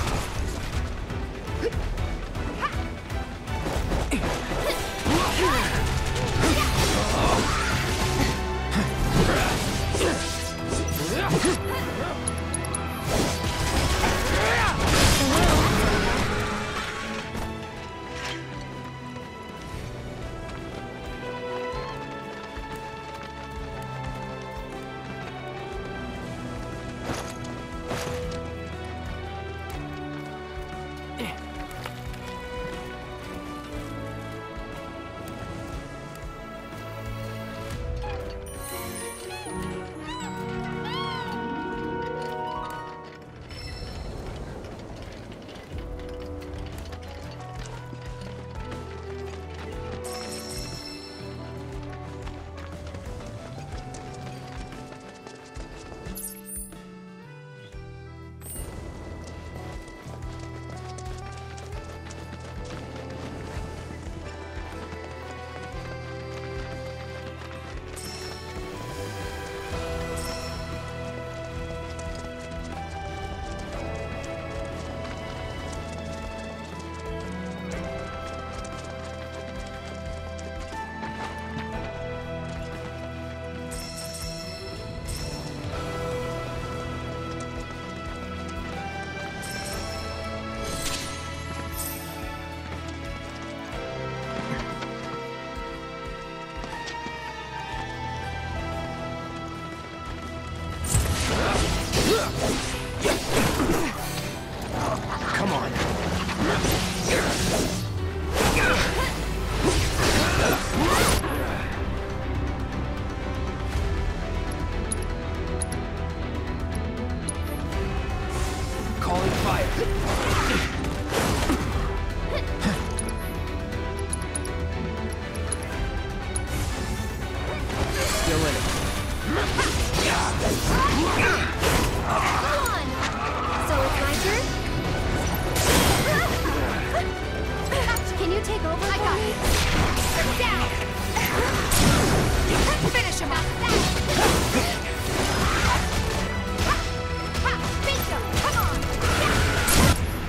Come on. Calling fire. Still in it. So it's my turn? Can you take over? I got it. Down! Finish him off. Bingo! Come on!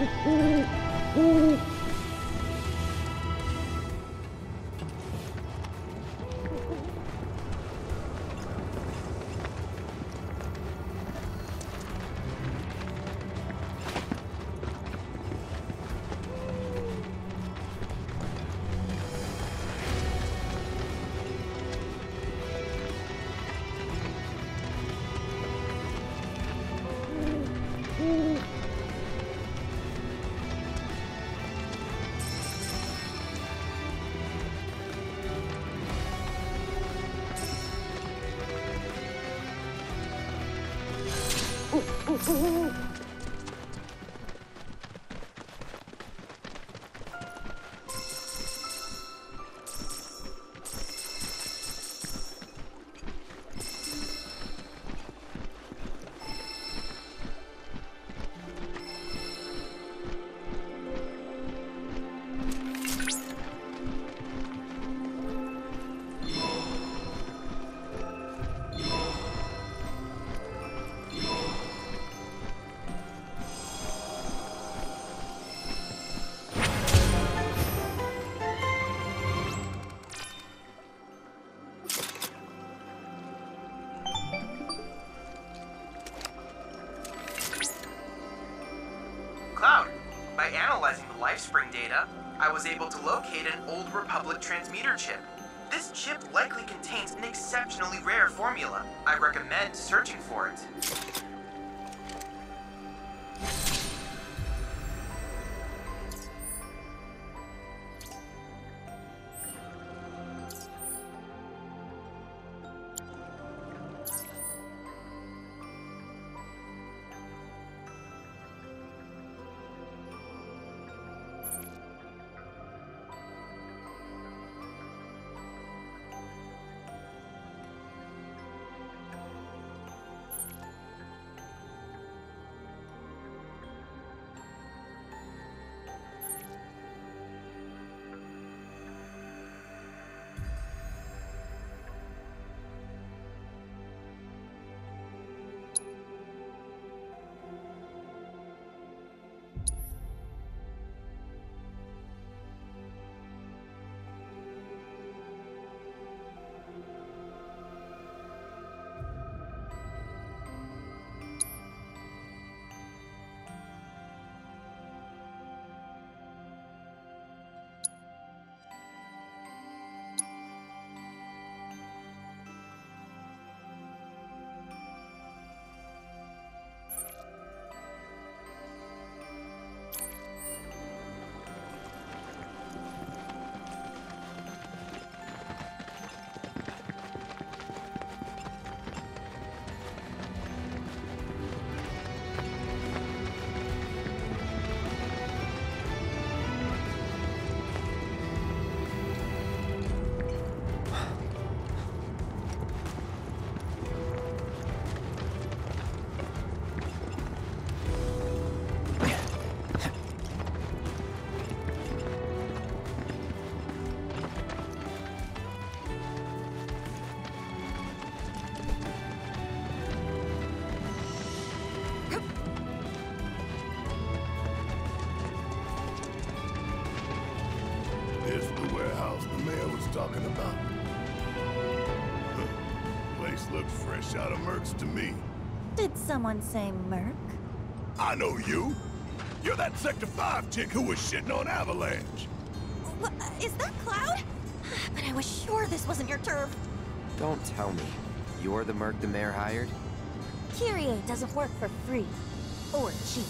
By analyzing the LifeSpring data, I was able to locate an old Republic transmitter chip. This chip likely contains an exceptionally rare formula. I recommend searching for it. Talking about. Huh. Place looks fresh out of Mercs to me. Did someone say Merc? I know you. You're that Sector five chick who was shitting on Avalanche. What, is that Cloud? But I was sure this wasn't your turf. Don't tell me. You're the Merc the mayor hired? Kyrie doesn't work for free. Or cheap.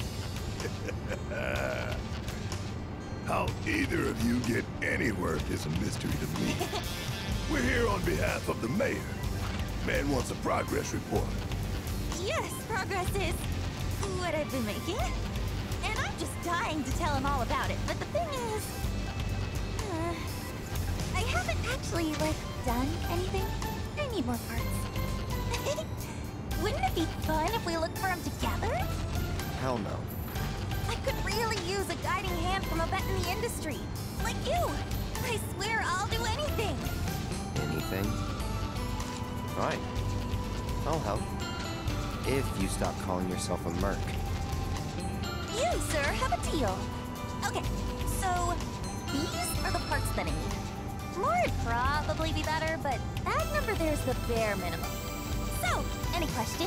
How either of you get any work is a mystery to me. We're here on behalf of the mayor. Man wants a progress report. Yes, progress is what I've been making. And I'm just dying to tell him all about it. But the thing is, uh, I haven't actually, like, done anything. I need more parts. Wouldn't it be fun if we looked for him together? Hell no. I could really use a guiding hand from a vet in the industry. Like you. I swear I'll do anything. Anything? Fine. I'll help. If you stop calling yourself a merc. You, sir, have a deal. Okay, so these are the parts that I need. More would probably be better, but that number there's the bare minimum. So, any questions?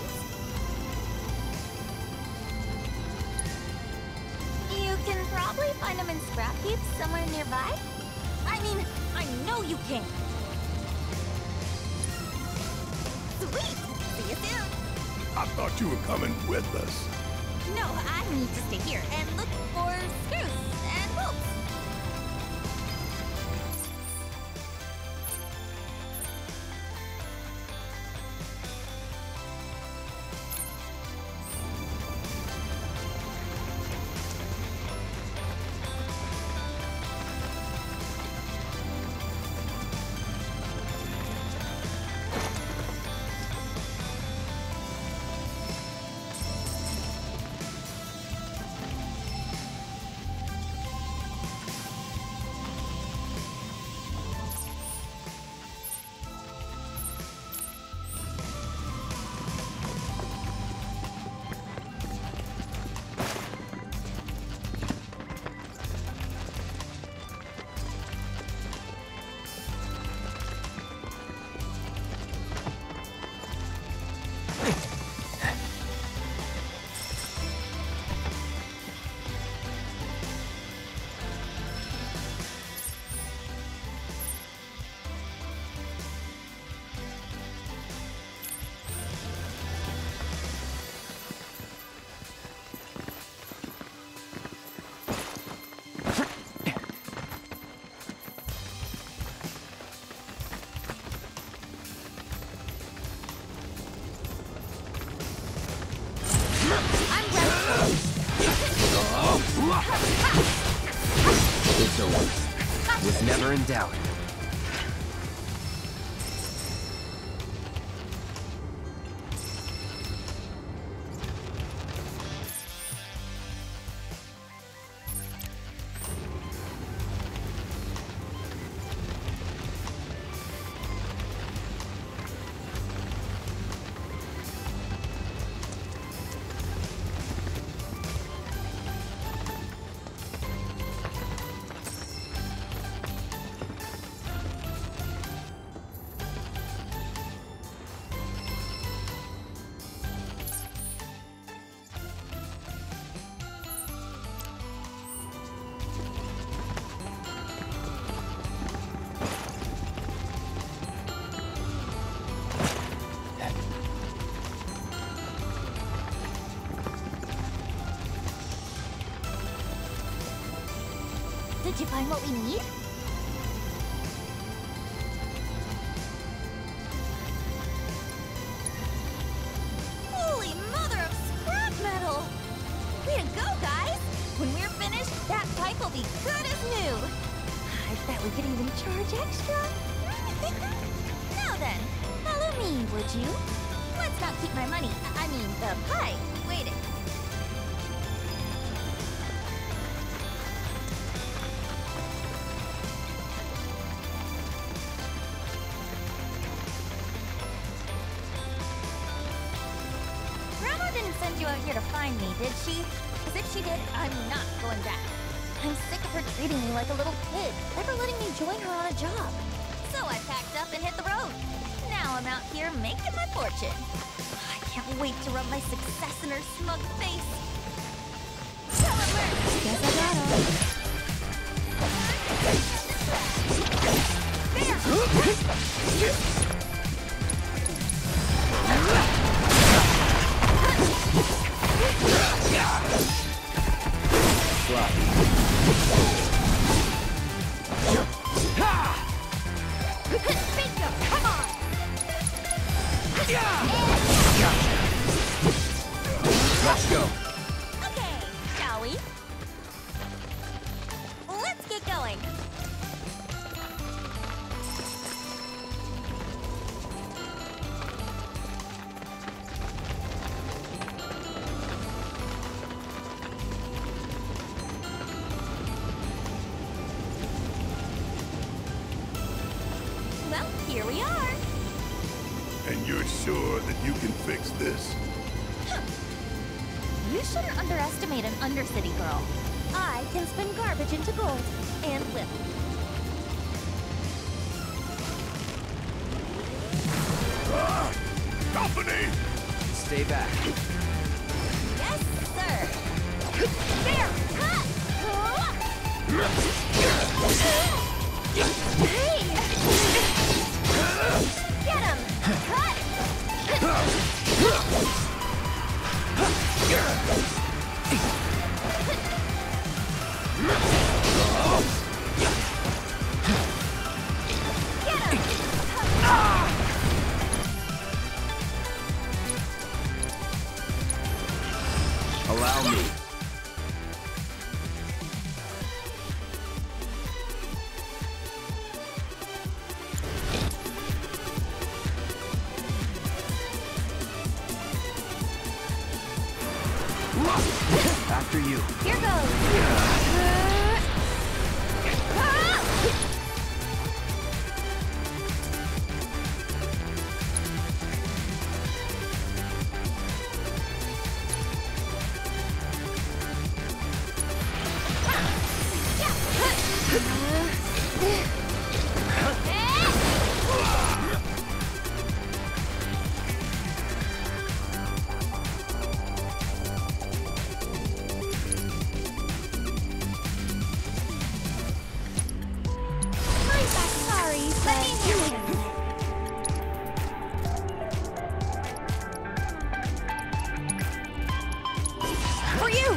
You can probably find them in scrap heaps somewhere nearby. I mean, I know you can. Sweet! See you soon! I thought you were coming with us. No, I need to stay here and look for screws and bolts. It's over. Was never in doubt. Did you find what we need? Holy mother of scrap metal! Way to go, guys! When we're finished, that pipe will be good as new. I bet we could even charge extra. Now then, follow me, would you? Let's not keep my money, I mean the pipe, waiting. Send you out here to find me, did she? Because if she did, I'm not going back. I'm sick of her treating me like a little kid, never letting me join her on a job. So I packed up and hit the road. Now I'm out here making my fortune. I can't wait to rub my success in her smug face. Tell her where. Guess I got her. There! Bingo! Come on! Let's go. Okay, shall we? Let's get going. Well, here we are. And you're sure that you can fix this? You shouldn't underestimate an Undercity girl. I can spin garbage into gold, and will. Ah! Company! Stay back. Yes, sir. There! Cut! Hey! Get him! Cut! Allow me. After you. Here goes. For you!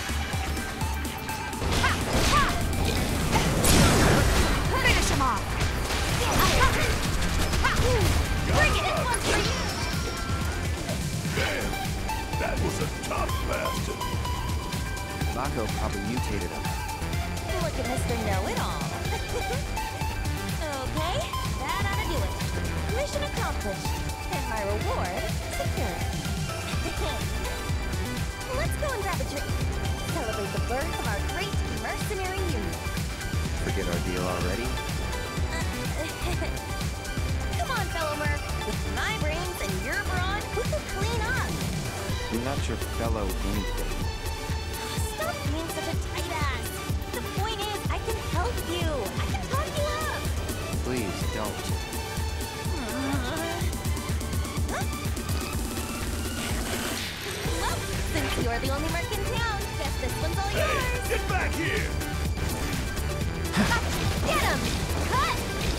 Finish him off! Bring it! This one's for you! Damn! That was a tough bastard. Mako probably mutated him. Look at Mister Know-It-All. Okay, that ought to do it. Mission accomplished. And my reward secured. Let's go and grab a drink. Celebrate the birth of our great mercenary union. Forget our deal already? Come on, fellow merc. With my brains and your brawn, who could clean up? I'm not your fellow anything. Stop being such a tight ass. The point is, I can help you. I can talk you up. Please don't. Well, since you're the only merc in town, guess this one's all yours. Hey, get back here! Get him! Cut!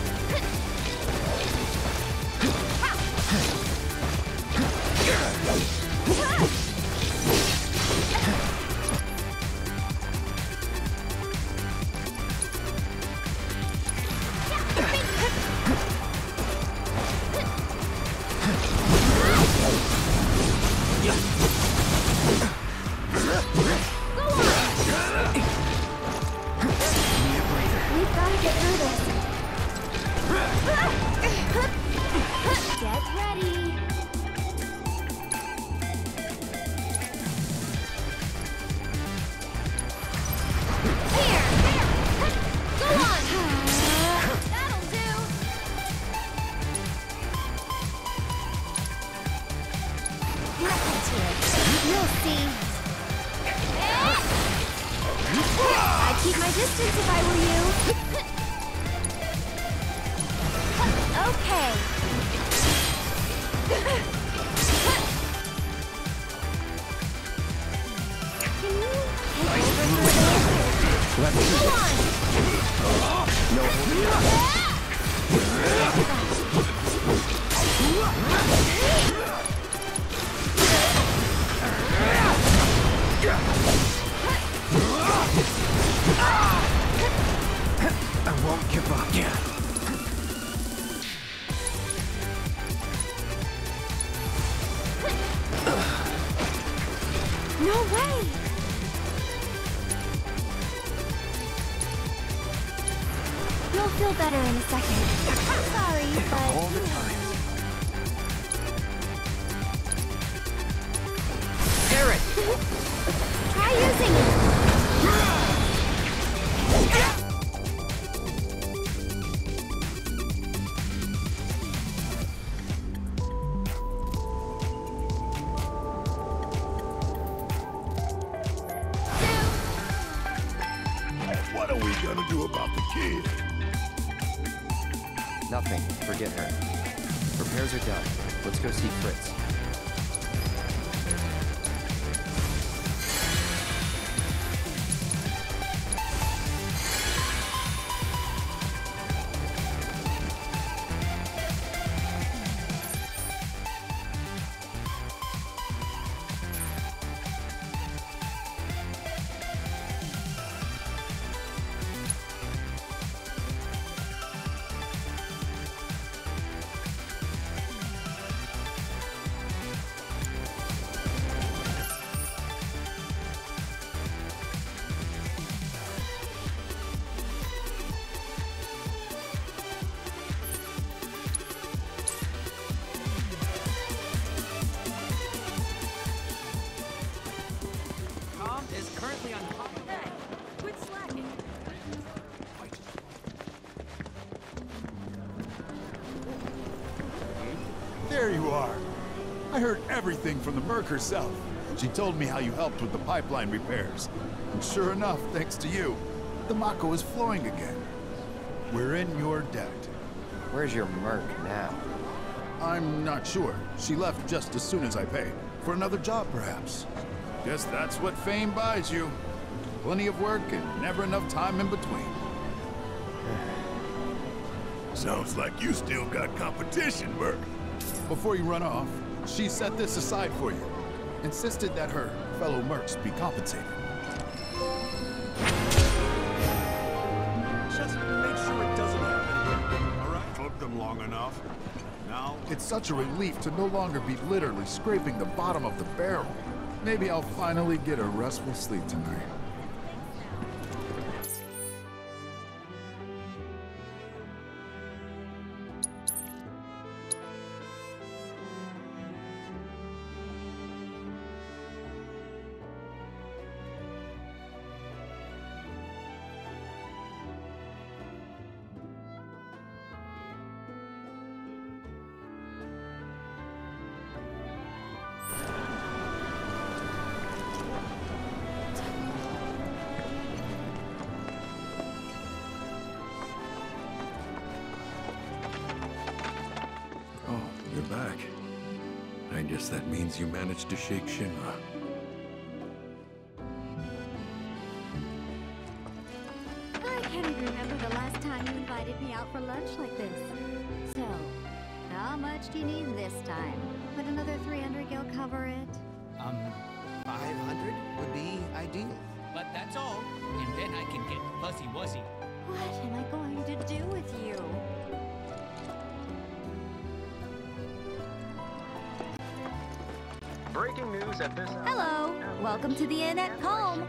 We've got to get through this. Get ready. Here! Here! Go on! That'll do! Nothing to it. You'll see. I'd keep my distance if I were you. Okay. Can you take over for a bit? Let me Go on! No holding back. I won't give up. Yeah. No way! You'll feel better in a second. Sorry, but... All the time. Aaron! Try using it! we gonna do about the kid? Nothing. Forget her. Repairs are done. Let's go see Fritz. There you are. I heard everything from the Merc herself. She told me how you helped with the pipeline repairs. And sure enough, thanks to you, the Mako is flowing again. We're in your debt. Where's your Merc now? I'm not sure. She left just as soon as I paid. For another job, perhaps. Guess that's what fame buys you. Plenty of work and never enough time in between. Sounds like you still got competition, Merc. Before you run off, she set this aside for you. Insisted that her fellow Mercs be compensated. Just make sure it doesn't happen. All right, took them long enough. Now... It's such a relief to no longer be literally scraping the bottom of the barrel. Maybe I'll finally get a restful sleep tonight. You're back. I guess that means you managed to shake Shinra. I can't even remember the last time you invited me out for lunch like this. So, how much do you need this time? Would another three hundred gil cover it? Um, five hundred would be ideal. But that's all, and then I can get fuzzy-wuzzy. What am I going to do with you? Breaking news at this hour. Hello! Welcome to the inn at Calm.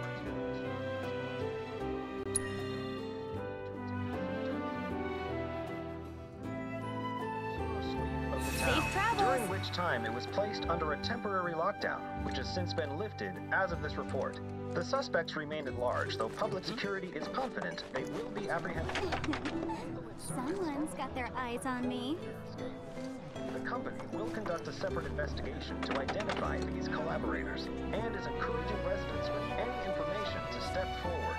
Safe travels. During which time it was placed under a temporary lockdown, which has since been lifted as of this report. The suspects remain at large, though public security is confident they will be apprehended. Someone's got their eyes on me. The company will conduct a separate investigation to identify these collaborators and is encouraging residents with any information to step forward.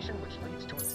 location which leads to...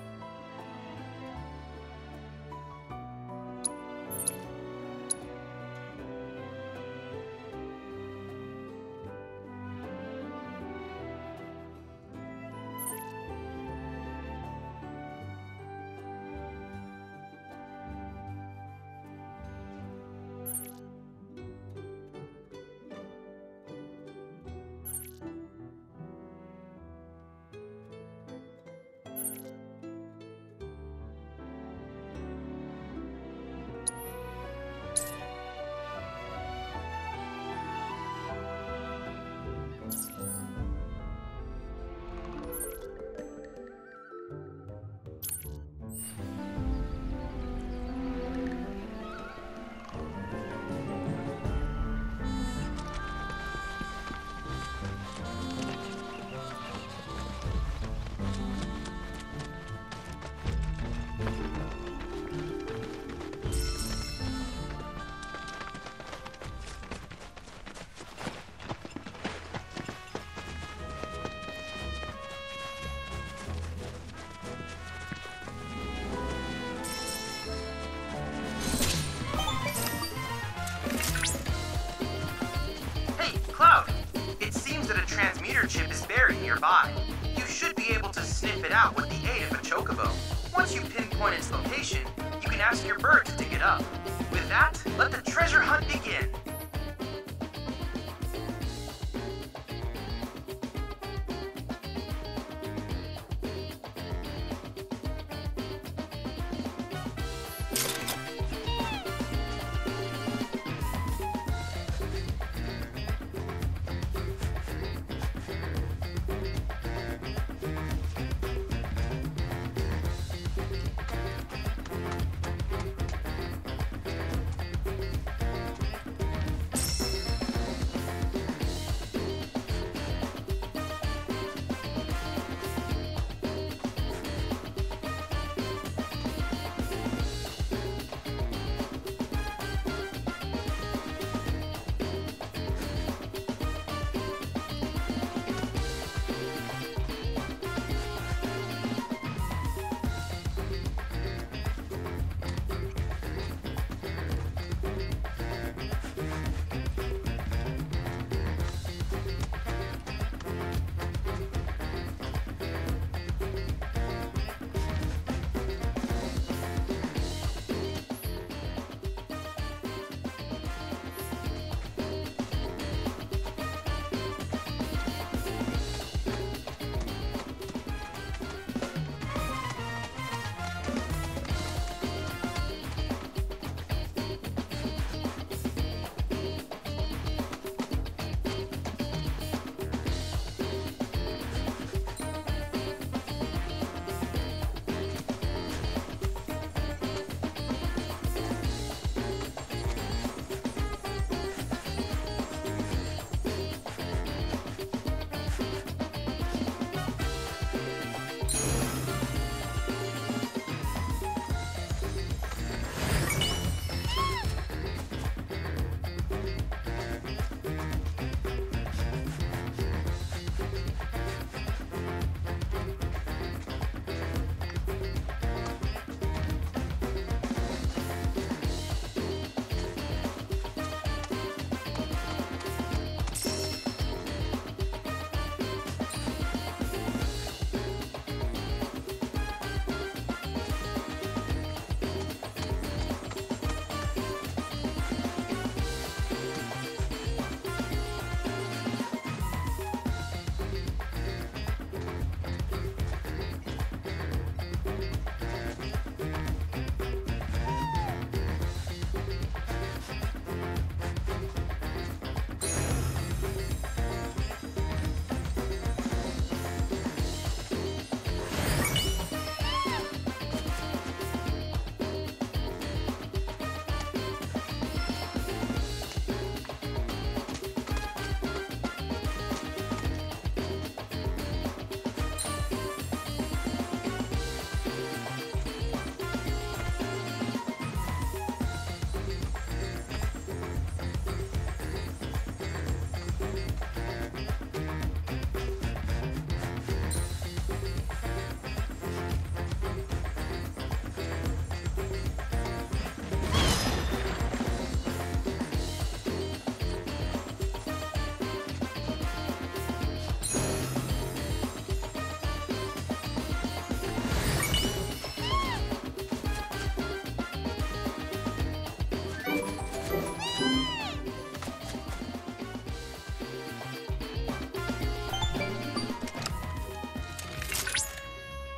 transmitter chip is buried nearby. You should be able to sniff it out with the aid of a chocobo. Once you pinpoint its location, you can ask your bird to dig it up. With that, let the treasure hunt begin.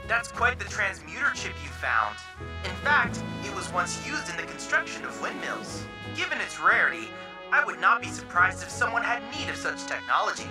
That's quite the transmuter chip you found. In fact, it was once used in the construction of windmills. Given its rarity, I would not be surprised if someone had need of such technology.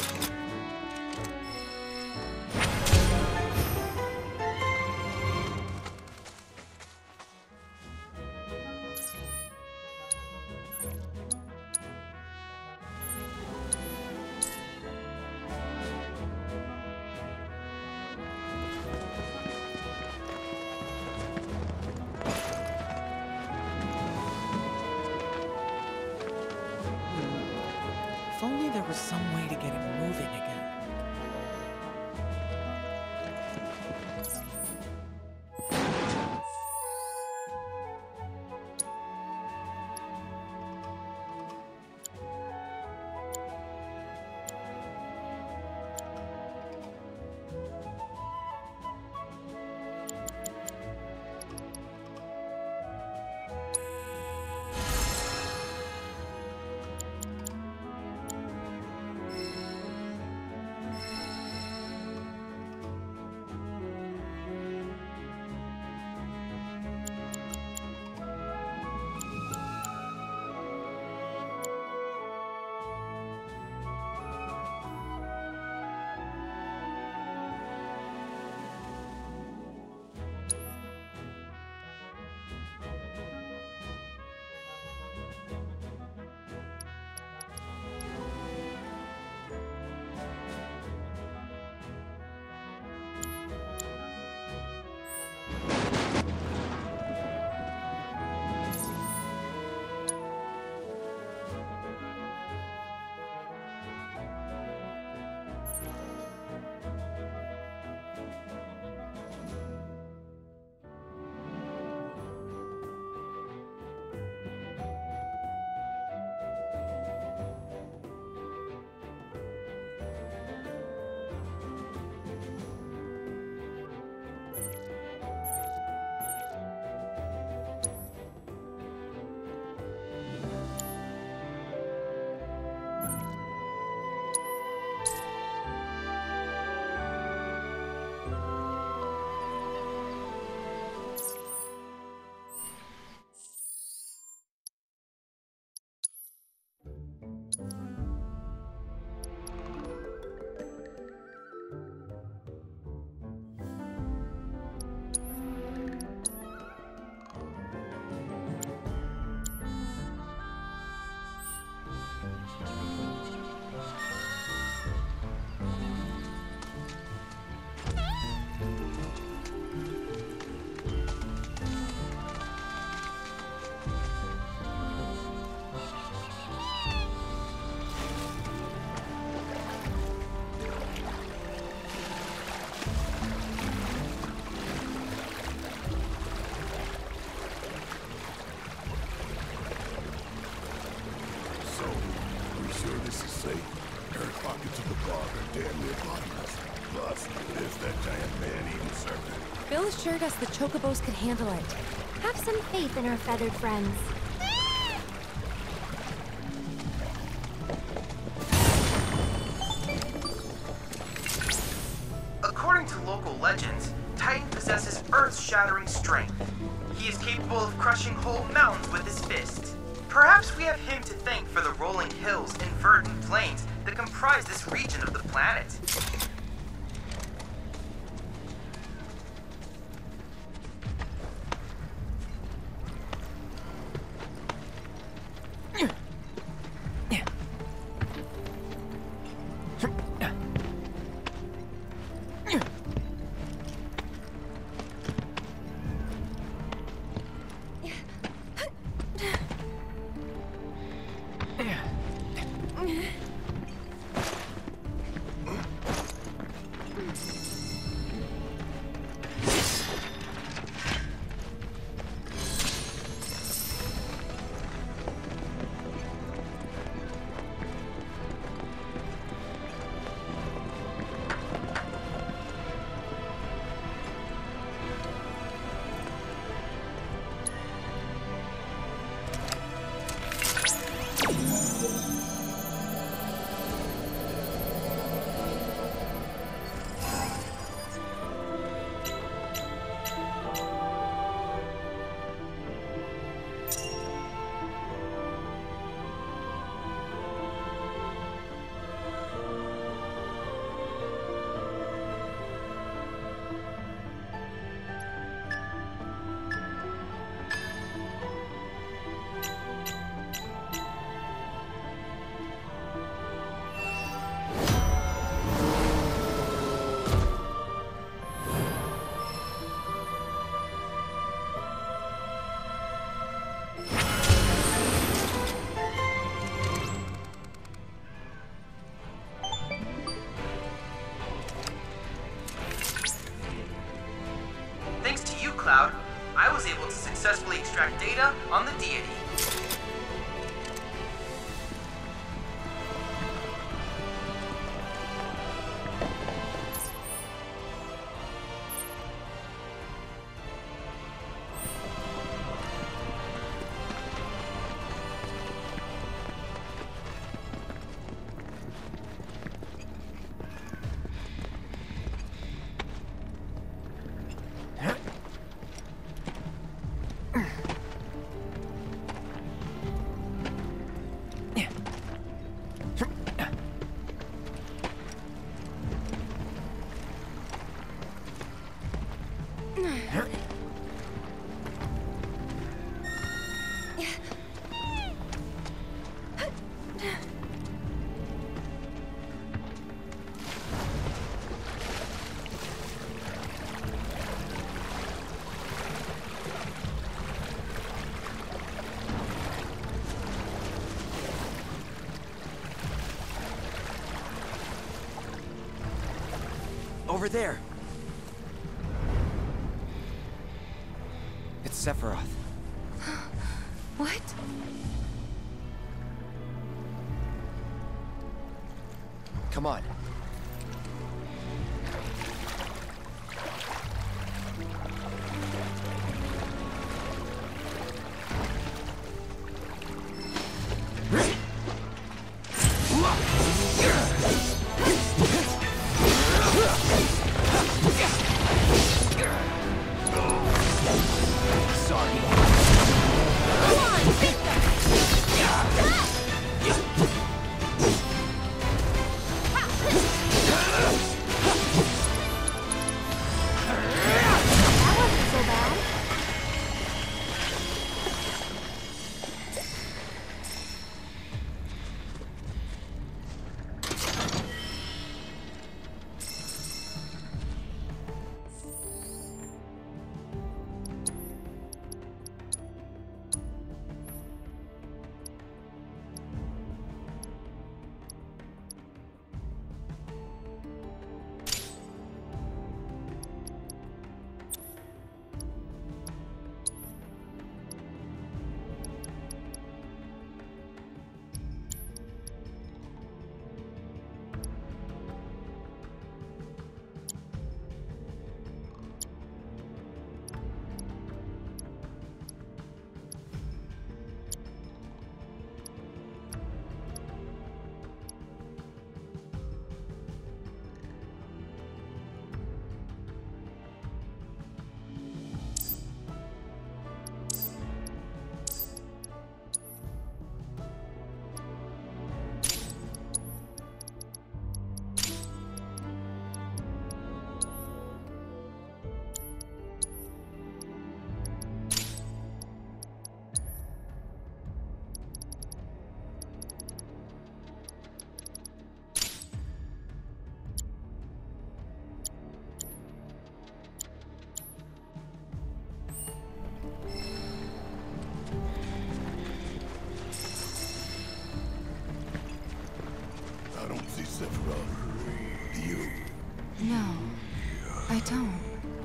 If only there was some way to get it moving again. Bill assured us the chocobos could handle it. Have some faith in our feathered friends. According to local legends, Titan possesses earth-shattering strength. He is capable of crushing whole mountains with his fist. Perhaps we have him to thank for the rolling hills and verdant plains that comprise this region of the planet. extract data on the deity. Over there. It's Sephiroth. What? Come on. Sephiroth. Do you? No, I don't.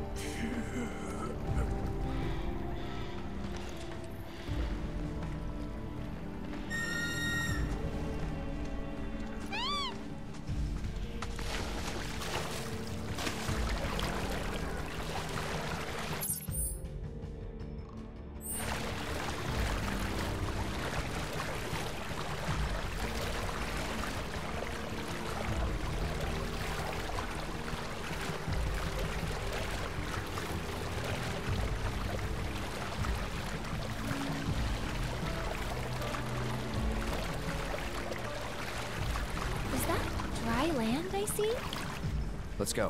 Dry land, I see? Let's go.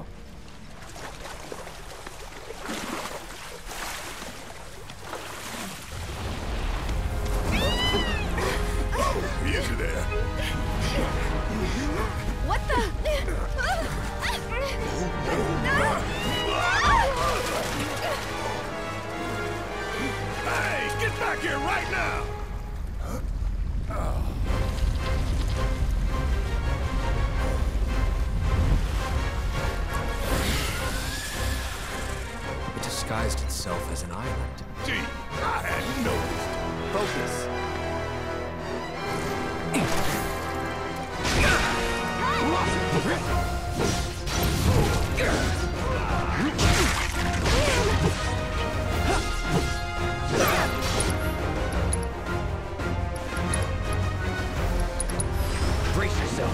Easy there. What the? Hey, get back here right now! Disguised itself. itself as an island. Gee, I hadn't noticed. Focus. Brace yourself.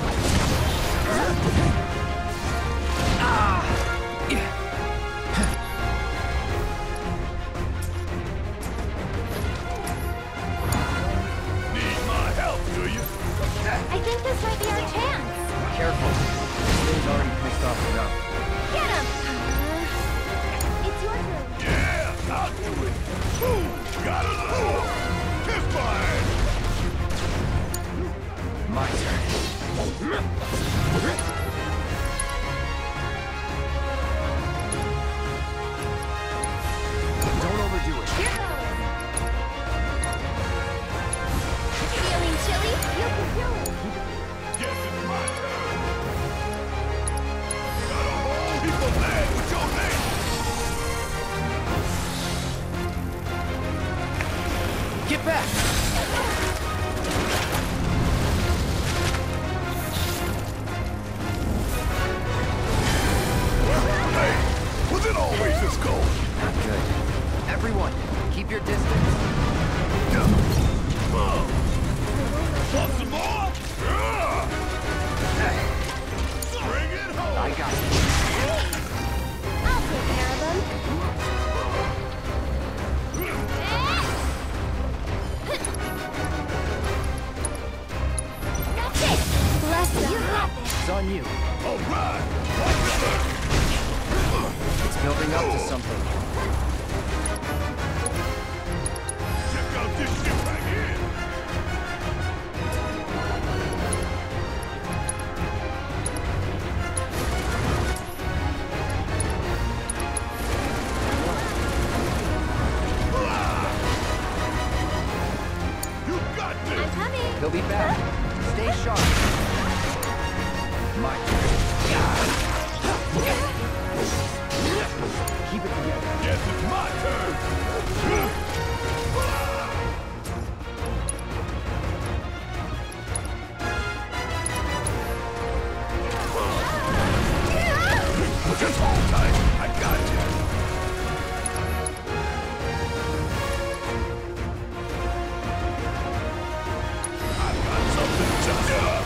Need my help, do you? I think this might be our chance. Careful. He's already pissed off enough. Get him! It's your turn. Yeah, I'll do it. Boom! Got it all. Kiss mine. My turn. Don't overdo it. Here goes. Feeling chilly? You can do it. Guess it's my turn. Got a whole heap of land with your name. Get back! Hey, was it always this cold? Not good. Everyone, keep your distance. Want some more? Bring it home. I got it. I'll take care of them. That's it. Bless you. You got this. It's on you. All right. Watch it look. It's building up to something. Check out this shit right here. You got this. I'm coming. They'll be back. Stay sharp. My turn. Keep it together. Guess it's my turn. Just hold tight. I got you. I've got something just up.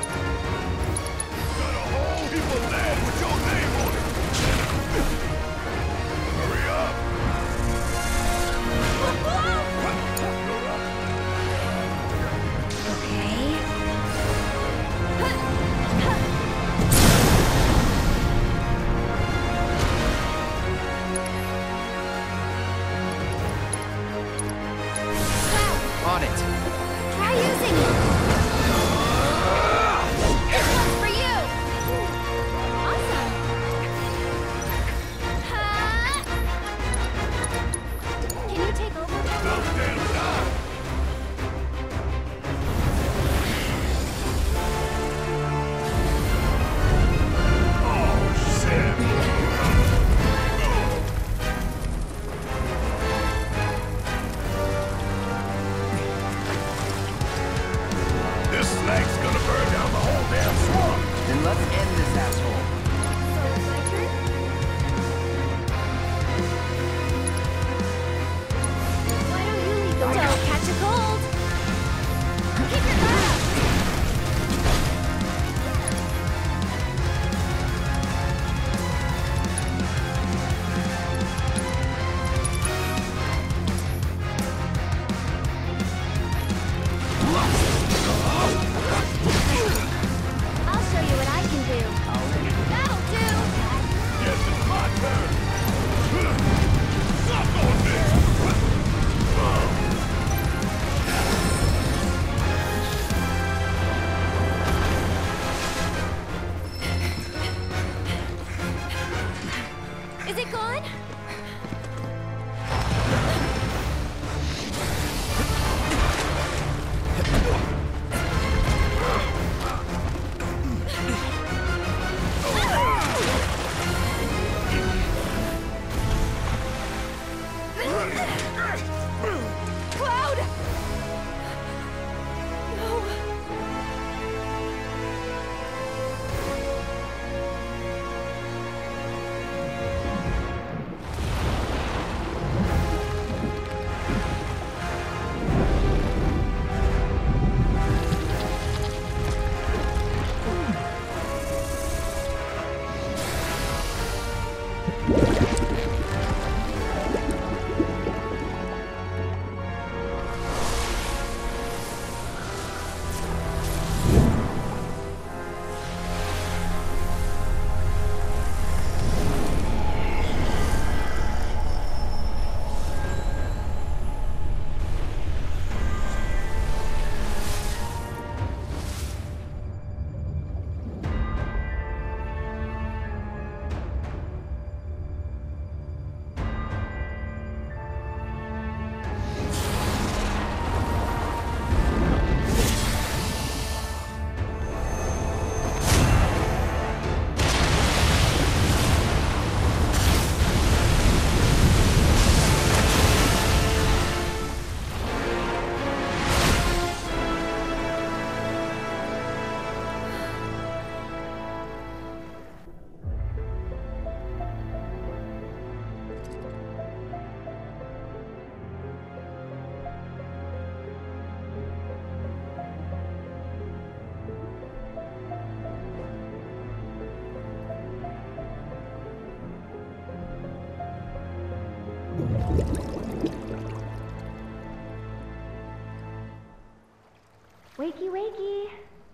Got a whole heap of land with your name on it. Wakey, wakey.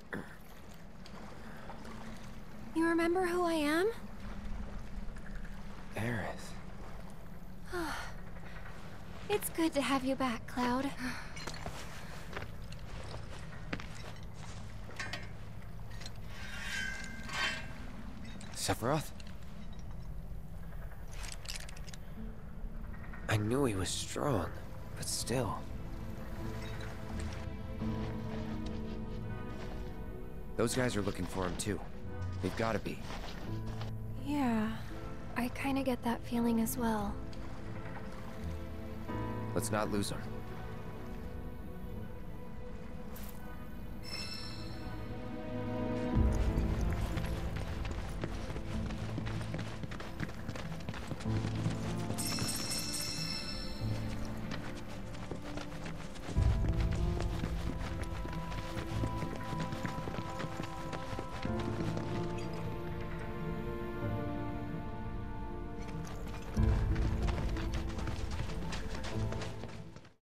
You remember who I am? Aerith. It's good to have you back, Cloud. Sephiroth? I knew he was strong, but still. Those guys are looking for him too. They've gotta be. Yeah, I kinda get that feeling as well. Let's not lose him.